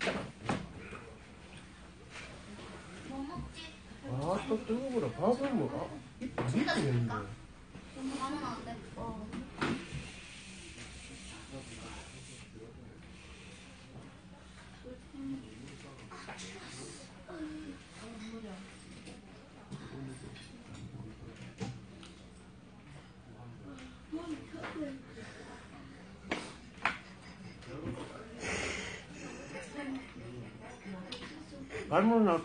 뭐 먹지? 아, 또 뜨거워라. 밥을 뭐, 아, 입 미치겠는데. 너무 가능한데? 어. 밥은 나,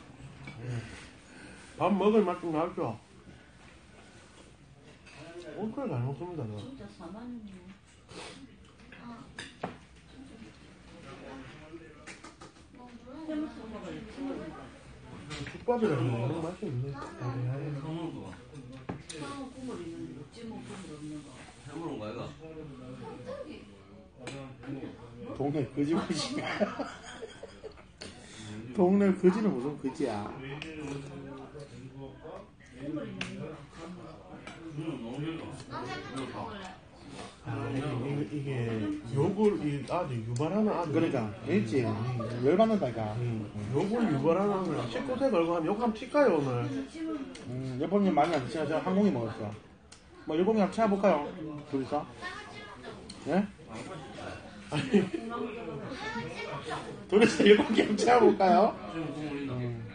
밥 먹을 맛 좀 나죠? 엄청 잘 먹습니다, 너. 진짜 사만이네. 해물탕 먹어야 죽밥이라는 거 이런 맛이 없네. 아, 해물도 상어 국물 있는 찜은 국물 없는 거. 해물은 거야. 동네 거지 무시. 동네 거지는 무슨 거지야. 아, 이게, 이게 욕을 이 아주 유발하는 아들. 그러니까, 있지. 열받는다니까. 음, 욕을 유발하는 십구 세 걸고 하면 욕하면 튈까요 오늘? 음, 여보님 많이 안 드시나? 제가 한 공기 먹었어. 뭐, 일공기 한번 채워볼까요? 둘이서? 예? 아니, 둘이서 일공기 한번 채워볼까요? 음.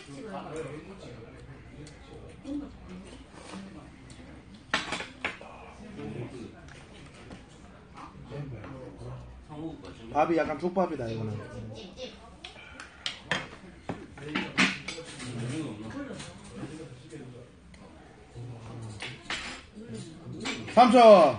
밥이 약간 죽밥이다, 이거는. 삼촌!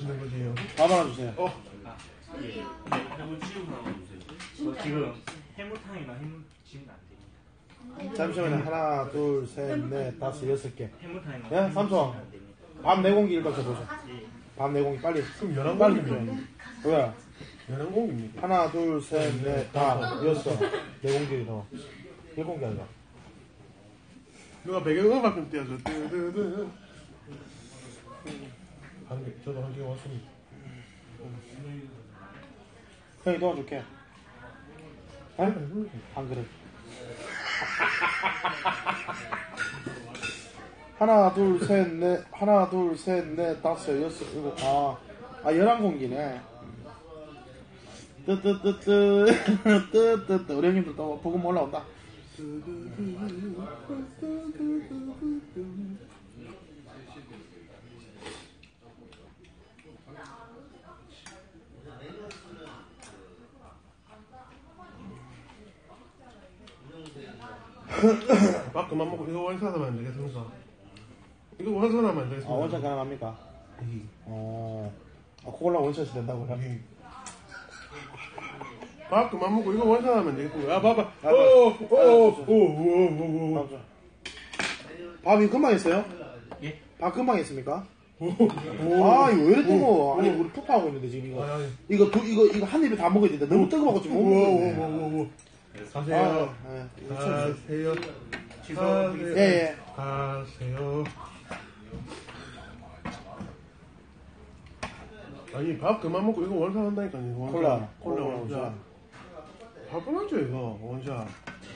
드시는 거지요? 밥 하나 주세요. 어, 예. 한번 지금 하나 주세요. 저 지금 해물탕이나 해물찜은 안 됩니다. 잠시만요. 하나, 둘, 셋, 넷, 다섯, 여섯 개. 해물탕이나 예, 해물찜은 삼촌. 안 됩니다. 밥 네 공기 일단 줘보세요. 예. 밥 네 공기 빨리. 그럼 열한 빨리 공기입니다. 줘요. 왜? 열한 공기입니다. 하나, 둘, 셋, 넷, 다, 여섯. 네 공기 더. 일 공기 아니라. 누가 배경음악 좀 띄워줘. 뜨뜨뜨. 한 개, 저도 한 개 왔습니다. 형이 도와줄게. 어? 한 그릇. 하나, 둘, 셋, 넷, 하나, 둘, 셋, 넷, 다섯, 여섯, 일곱, 아, 아, 열한 공기네. 뜨뜨뜨뜨, 뜨뜨뜨. 우리 형님들 또 부금 올라온다. 밥 그만 먹고 이거 원샷하면 안 되겠습니까? 이거 원샷하면 안 아, 되겠습니까? 원샷 가능합니까? 예. 어, 아, 코골라 원샷이 된다고요? 예. 밥 그만 먹고 이거 원샷하면 안 되겠습니까? 아, 봐봐. 아, 오, 아, 오, 오, 오, 오, 오. 다음 주. 밥이 금방 했어요? 예? 밥 금방 했습니까? 오, 아, 이거 왜 이래 뜨거워? 오. 아니, 우리 푸파하고 있는데, 지금 이거. 아니, 아니. 이거, 두, 이거, 이거 한 입에 다 먹어야 되는데, 너무 뜨거워서 지금 못 오, 오, 먹겠네. 오, 오, 오. 가세요. 아, 예. 이거 쳐주세요. 가세요. 취소. 가세요. 예, 예. 가세요. 아니, 밥 그만 먹고 이거 원샷 한다니까요. 원샷. 콜라. 콜라 콜라 원샷. 원샷. 바쁘죠 이거 원샷.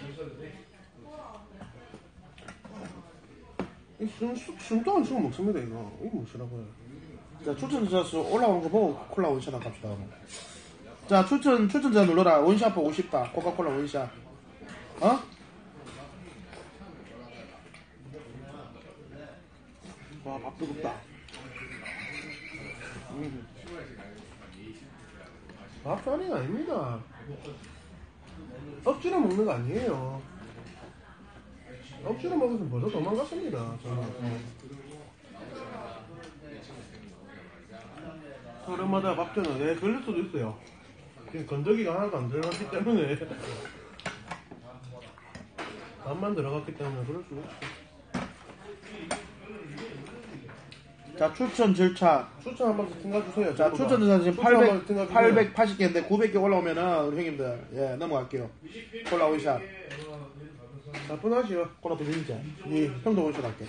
이 숨, 숨, 숨도 안 쉬고 먹습니다 이거. 이거 뭐시라고요? 자, 추천자 수 올라오는 거 보고 콜라 원샷 한 갑시다, 그럼. 자, 추천, 추천자 눌러라. 원샷 보고 싶다. 코카콜라 원샷. 어? 와, 밥 뜨겁다. 음. 밥살이가 아닙니다. 억지로 먹는 거 아니에요. 억지로 먹으면 벌써 도망갔습니다. 저는. 사람마다 밥전은 네, 걸릴 수도 있어요. 지금 건더기가 하나도 안 들어갔기 때문에 밥만 들어갔기 때문에 그럴 수도 있어. 자, 추천 절차. 추천 한 번씩 튕가주세요. 자, 전부 다. 추천 절차 지금 추천 한 번씩 튕가주세요. 팔백팔십 개인데 구백 개 올라오면은, 우리 형님들, 예, 넘어갈게요. 콜라 원샷. 나쁜하지요. 콜라 또 밀리자. 예, 형도 원샷 할게.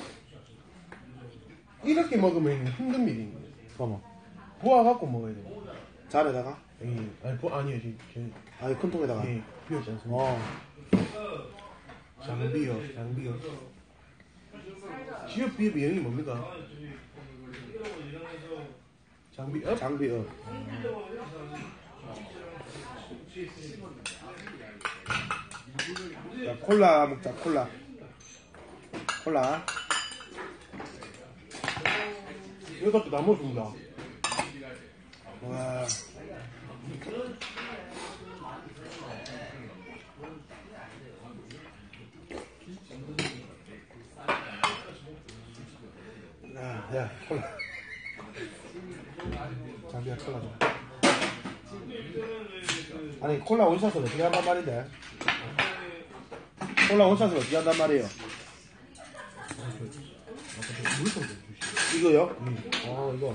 이렇게 먹으면 힘든 일입니다. 그러면. 부어갖고 먹어야 돼요. 잔에다가? 예, 아니, 부, 아니에요. 지금, 지금, 아니, 큰 통에다가. 예, 비었지 않습니까? 어. 장비요, 장비요. 지역 비의 비용이 뭡니까? 장비 업? 장비, 어. 자, 콜라 먹자, 콜라. 콜라. 이것도 나눠줍니다. 와. 야, 야, 콜라. 장비가 콜라 좀. 아니, 콜라 원샷을 어떻게 한단 말인데? 콜라 원샷을 어떻게 한단 말이에요? 물좀 주시죠. 이거요? 어, 이거.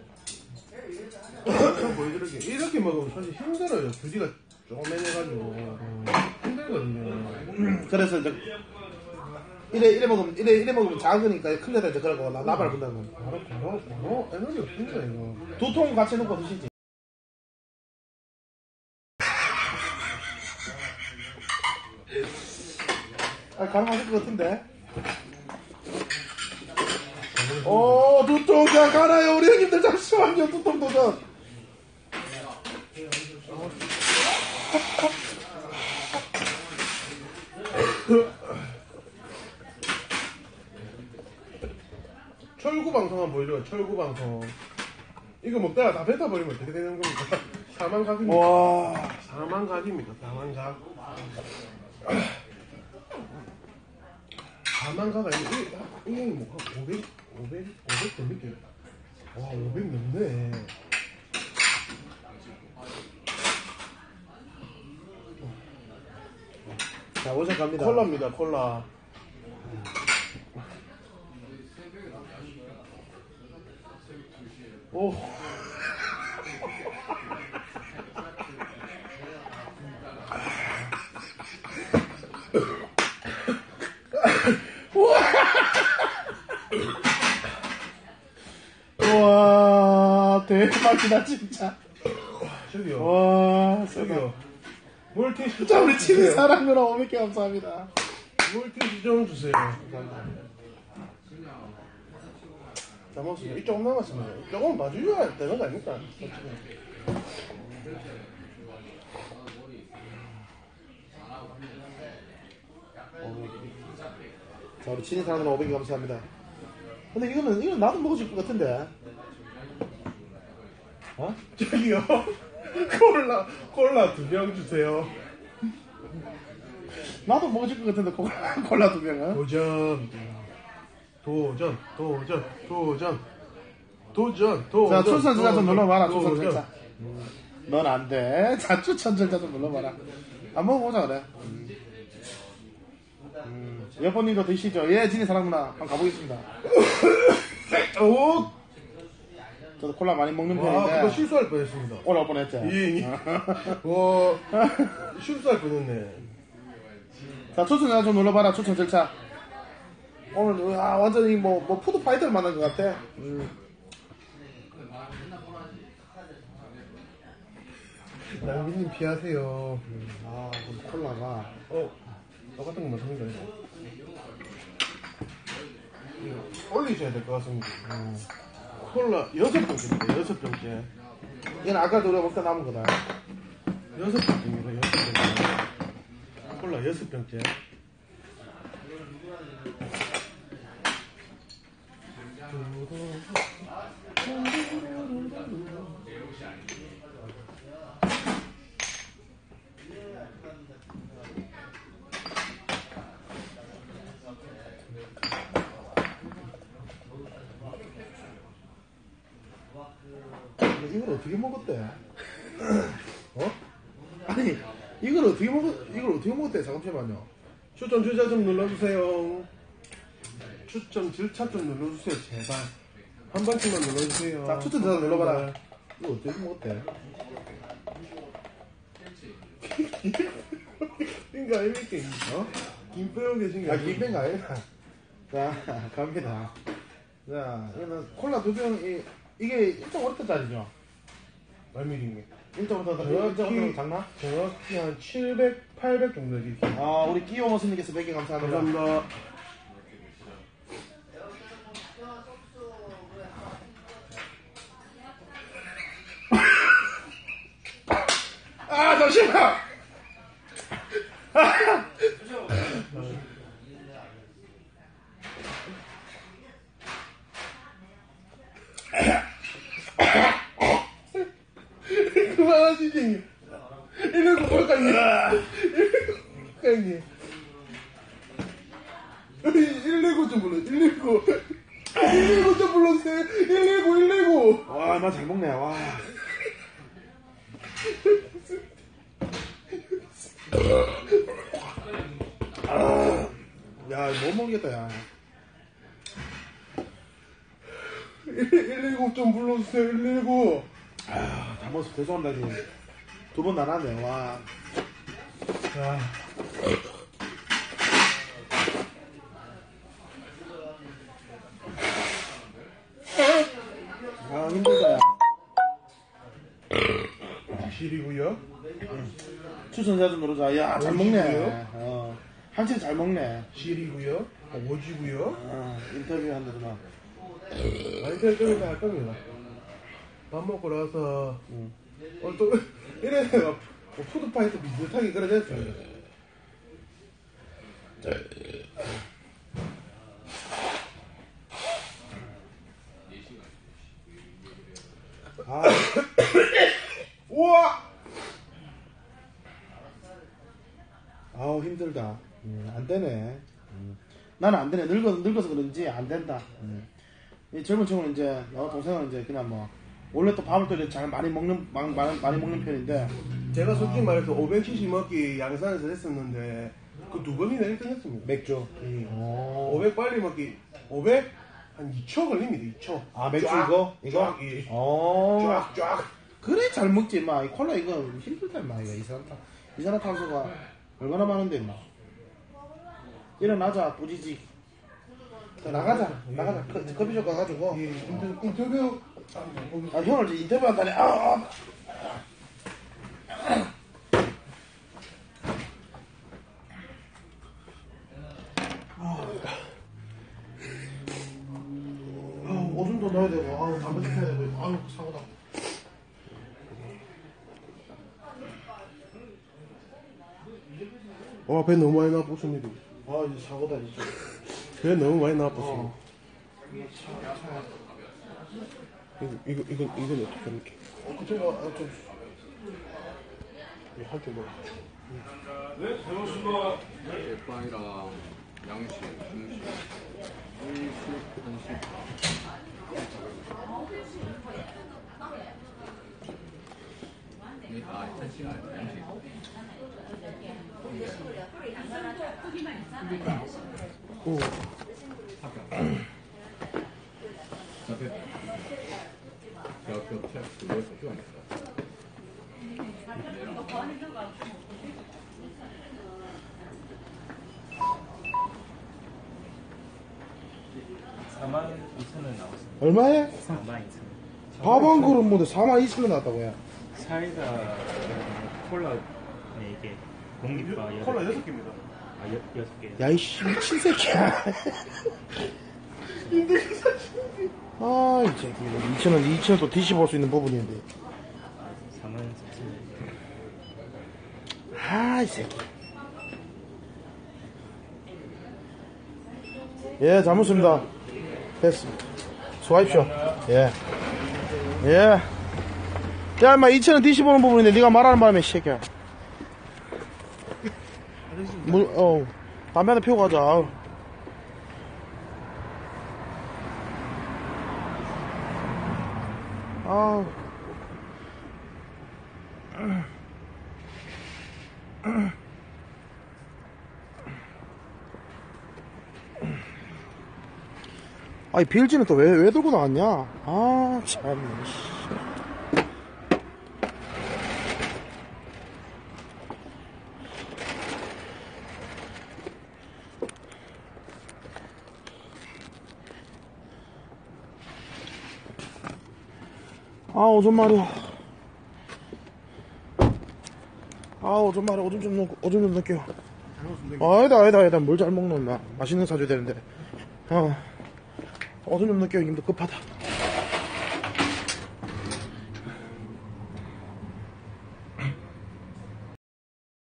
좀 보여드릴게요. 이렇게 먹으면 사실 힘들어요. 주지가 쪼맨해가지고. 힘들거든요. 그래서 이제, 이래, 이래 먹으면, 이래, 이래 먹으면 작으니까 큰데다 이제 그런 거, 나, 나발 분다는 거. 바로, 바로, 바로 에너지 없습니다, 이거. 두 통 같이 넣고 드시지. 아, 가능하실 것 같은데? 오, 두 통, 자, 가나요, 우리 형님들, 잠시만요, 두 통 도전. 철구 방송 한번 보여줘요, 철구 방송. 이거 먹다가 다 뱉어버리면 어떻게 되는 겁니까? 사망각입니다. 와, 사망각입니다, 사망각. 사망각 아니고, 이게, 이게 뭐, 한 오백, 오백, 오백 됩니까? 와, 오백 넘네. 자, 원샷 갑니다. 콜라입니다, 콜라. 오. 우와, 대박이다, 진짜. 저기요. 와, 저기요. 물티슈 자, 우리 좀 치는 주세요. 사랑 누나 오백 개 감사합니다. 물티슈 좀 주세요. 자, 먹습니다. 이 조금 남았습니다. 조금 봐주셔야 되는 거 아닙니까? 자, 우리 치는 사랑 누나 오백 개 감사합니다. 근데 이거는, 이건 나도 먹어줄 것 같은데. 어? 저기요. 콜라, 콜라 두 병 주세요. 나도 먹어줄 것 같은데, 콜라, 콜라 두 병은. 도전. 도전, 도전, 도전. 도전, 도전. 자, 추천 절차 좀 도전, 눌러봐라, 추천 도전. 절차. 넌 안 돼. 자, 추천 절차 좀 눌러봐라. 안 먹어보자, 그래. 음, 여보님도 드시죠? 예, 진이 사랑 누나. 한번 가보겠습니다. 오! 저도 콜라 많이 먹는 와, 그거 편인데. 실수할 뻔했습니다. 올라올 뻔했지? 예, 예. 와, 실수할 뻔했네. 자, 추천 절차 좀 눌러봐라, 추천 절차. 오늘, 아, 완전히 뭐, 뭐, 푸드 파이터를 만난 것 같아. 음. 낭비님 피하세요. 아, 근데 콜라가. 어, 똑같은 것만 사는 게 아니고. 이거 올리셔야 될 것 같습니다. 음. 콜라 여섯 병째입니다. 여섯 병째. 얘는 아까도 우리가 먹다 남은 거다. 여섯 병째입니다. 여섯 병째. 콜라 여섯 병째. 근데 이걸 어떻게 먹었대? 어? 아니, 이걸 어떻게 먹었, 이걸 어떻게 먹었대? 잠깐만요. 추천 주자 좀 눌러주세요. 추천 질차 좀 눌러주세요. 제발. 한 번씩만 눌러주세요. 자, 추천 전화 눌러봐라. 이거 어떻게 먹었대? 그러니까 아닙니까? 어? 김 빼고 계신 게 아, 아니고. 김pen가 아니다. 자, 갑니다. 자, 이거는 콜라 두 병, 이, 이게 일 점 오 리터짜리죠? 얼미링. 일 점 오 리터, 정확히- 일 점 오 리터 장나? 정확히 한 칠백, 팔백 정도 이렇게. 아, 우리 끼워 머스님께서 백 개 감사합니다. 감사합니다. 아, 잠시만! 그만하시지. 일일구 볼까요? 일일구 일일구 좀 불러. 일일구. 일일구 좀 불러주세요. 일일구, 일일구. 와, 나 잘 먹네, 와. 야, 못 먹겠다, 야. 일일구 좀 불러주세요. 일일구. 아, 다 먹었어. 죄송합니다, 지금. 두 번 나눴네, 와. 자. 아, 힘들다, 야. 실이고요. 추천자 좀 누르자. 야, 잘 먹네. 오십이요? 어. 한치 잘 먹네. 실이고요. 오지고요. 어, 인터뷰 한다, 누나. 아니, 그냥 좀 이따 할 겁니다. 밥 먹고 나서, 응. 어, 또, 이래, 뭐, 푸드파이터 비슷하게 그려졌습니다. 아, 우와! 아우, 힘들다. 음, 안 되네. 음. 나는 안 되네. 늙어, 늙어서 그런지 안 된다. 음. 이 젊은 친구는 이제, 너 동생은 이제 그냥 뭐, 원래 또 밥을 또 이제 잘 많이 먹는, 많이, 많이 먹는 편인데, 제가 솔직히 말해서 오백씨씨 먹기 양산에서 했었는데 그 두 번이나 일 등 했습니다. 맥주. 예. 오. 오백 빨리 먹기 오백 한 이 초 걸립니다. 이 초. 아, 맥주 쫙, 이거? 이거? 쫙, 예. 오. 쫙, 쫙. 그래 잘 먹지, 임마. 이 콜라 이거 힘들다, 임마. 이거 이산탄. 이산화탄소가 얼마나 많은데, 임마. 일어나자, 부지지. 자, 나가자, 나가자. 커, 커피숍 가가지고. 예. 인터뷰. 인터뷰. 아, 형을 이제 인터뷰한다니. 아, 아. 아, 오줌도 넣어야 되고, 아우, 담배 피워야 되고, 아우, 사고다. 와, 배 너무 많이 나왔습니다. 아, 이제 사고다, 진짜. 배 너무 많이 나왔습니다. 어. 이거, 이거, 이거, 이건 어떻게 합니까? 어, 그쪽, 아, 좀. 할줄 몰라. 대빵이랑 양식, 중식, 일식, 한식. 네, 아, 한식 아니야, 양식. 오. 앞에 저 겹쳐 그거 소주 아닐까? 사만 이천 원 나왔습니다. 얼마에? 사만 이천 원. 밥 한 그릇 뭔데 사만 이천 원 나왔다고 해. 사이다 콜라 네 개, 공깃밥 여덟 콜라 개. 여섯 개입니다. 아 여, 여섯 개. 야, 이씨, 미친 새끼야. 아, 이 새끼. 이천 원, 이천 원 또 뒤집어 볼 수 있는 부분인데. 사만 사천 원. 아, 이 새끼. 예, 잘 먹습니다. 됐습니다. 수고하십시오. 예. 예. 야, 인마 이천 원 뒤집어보는 부분인데 네가 말하는 바람에 이 새끼야. 물, 어, 담배 하나 피우고 가자. 아우. 아우. 아이, 비엘지는 또 왜, 왜 들고 나왔냐? 아, 참, 씨. 아, 오줌 마려. 아, 오줌 마려. 오줌 좀 넣고, 오줌 좀 넣게요. 아, 아니다, 아니다, 아니다. 뭘 잘 먹노, 나. 맛있는 거 사줘야 되는데. 어. 오줌 좀 넣게요. 님도 급하다.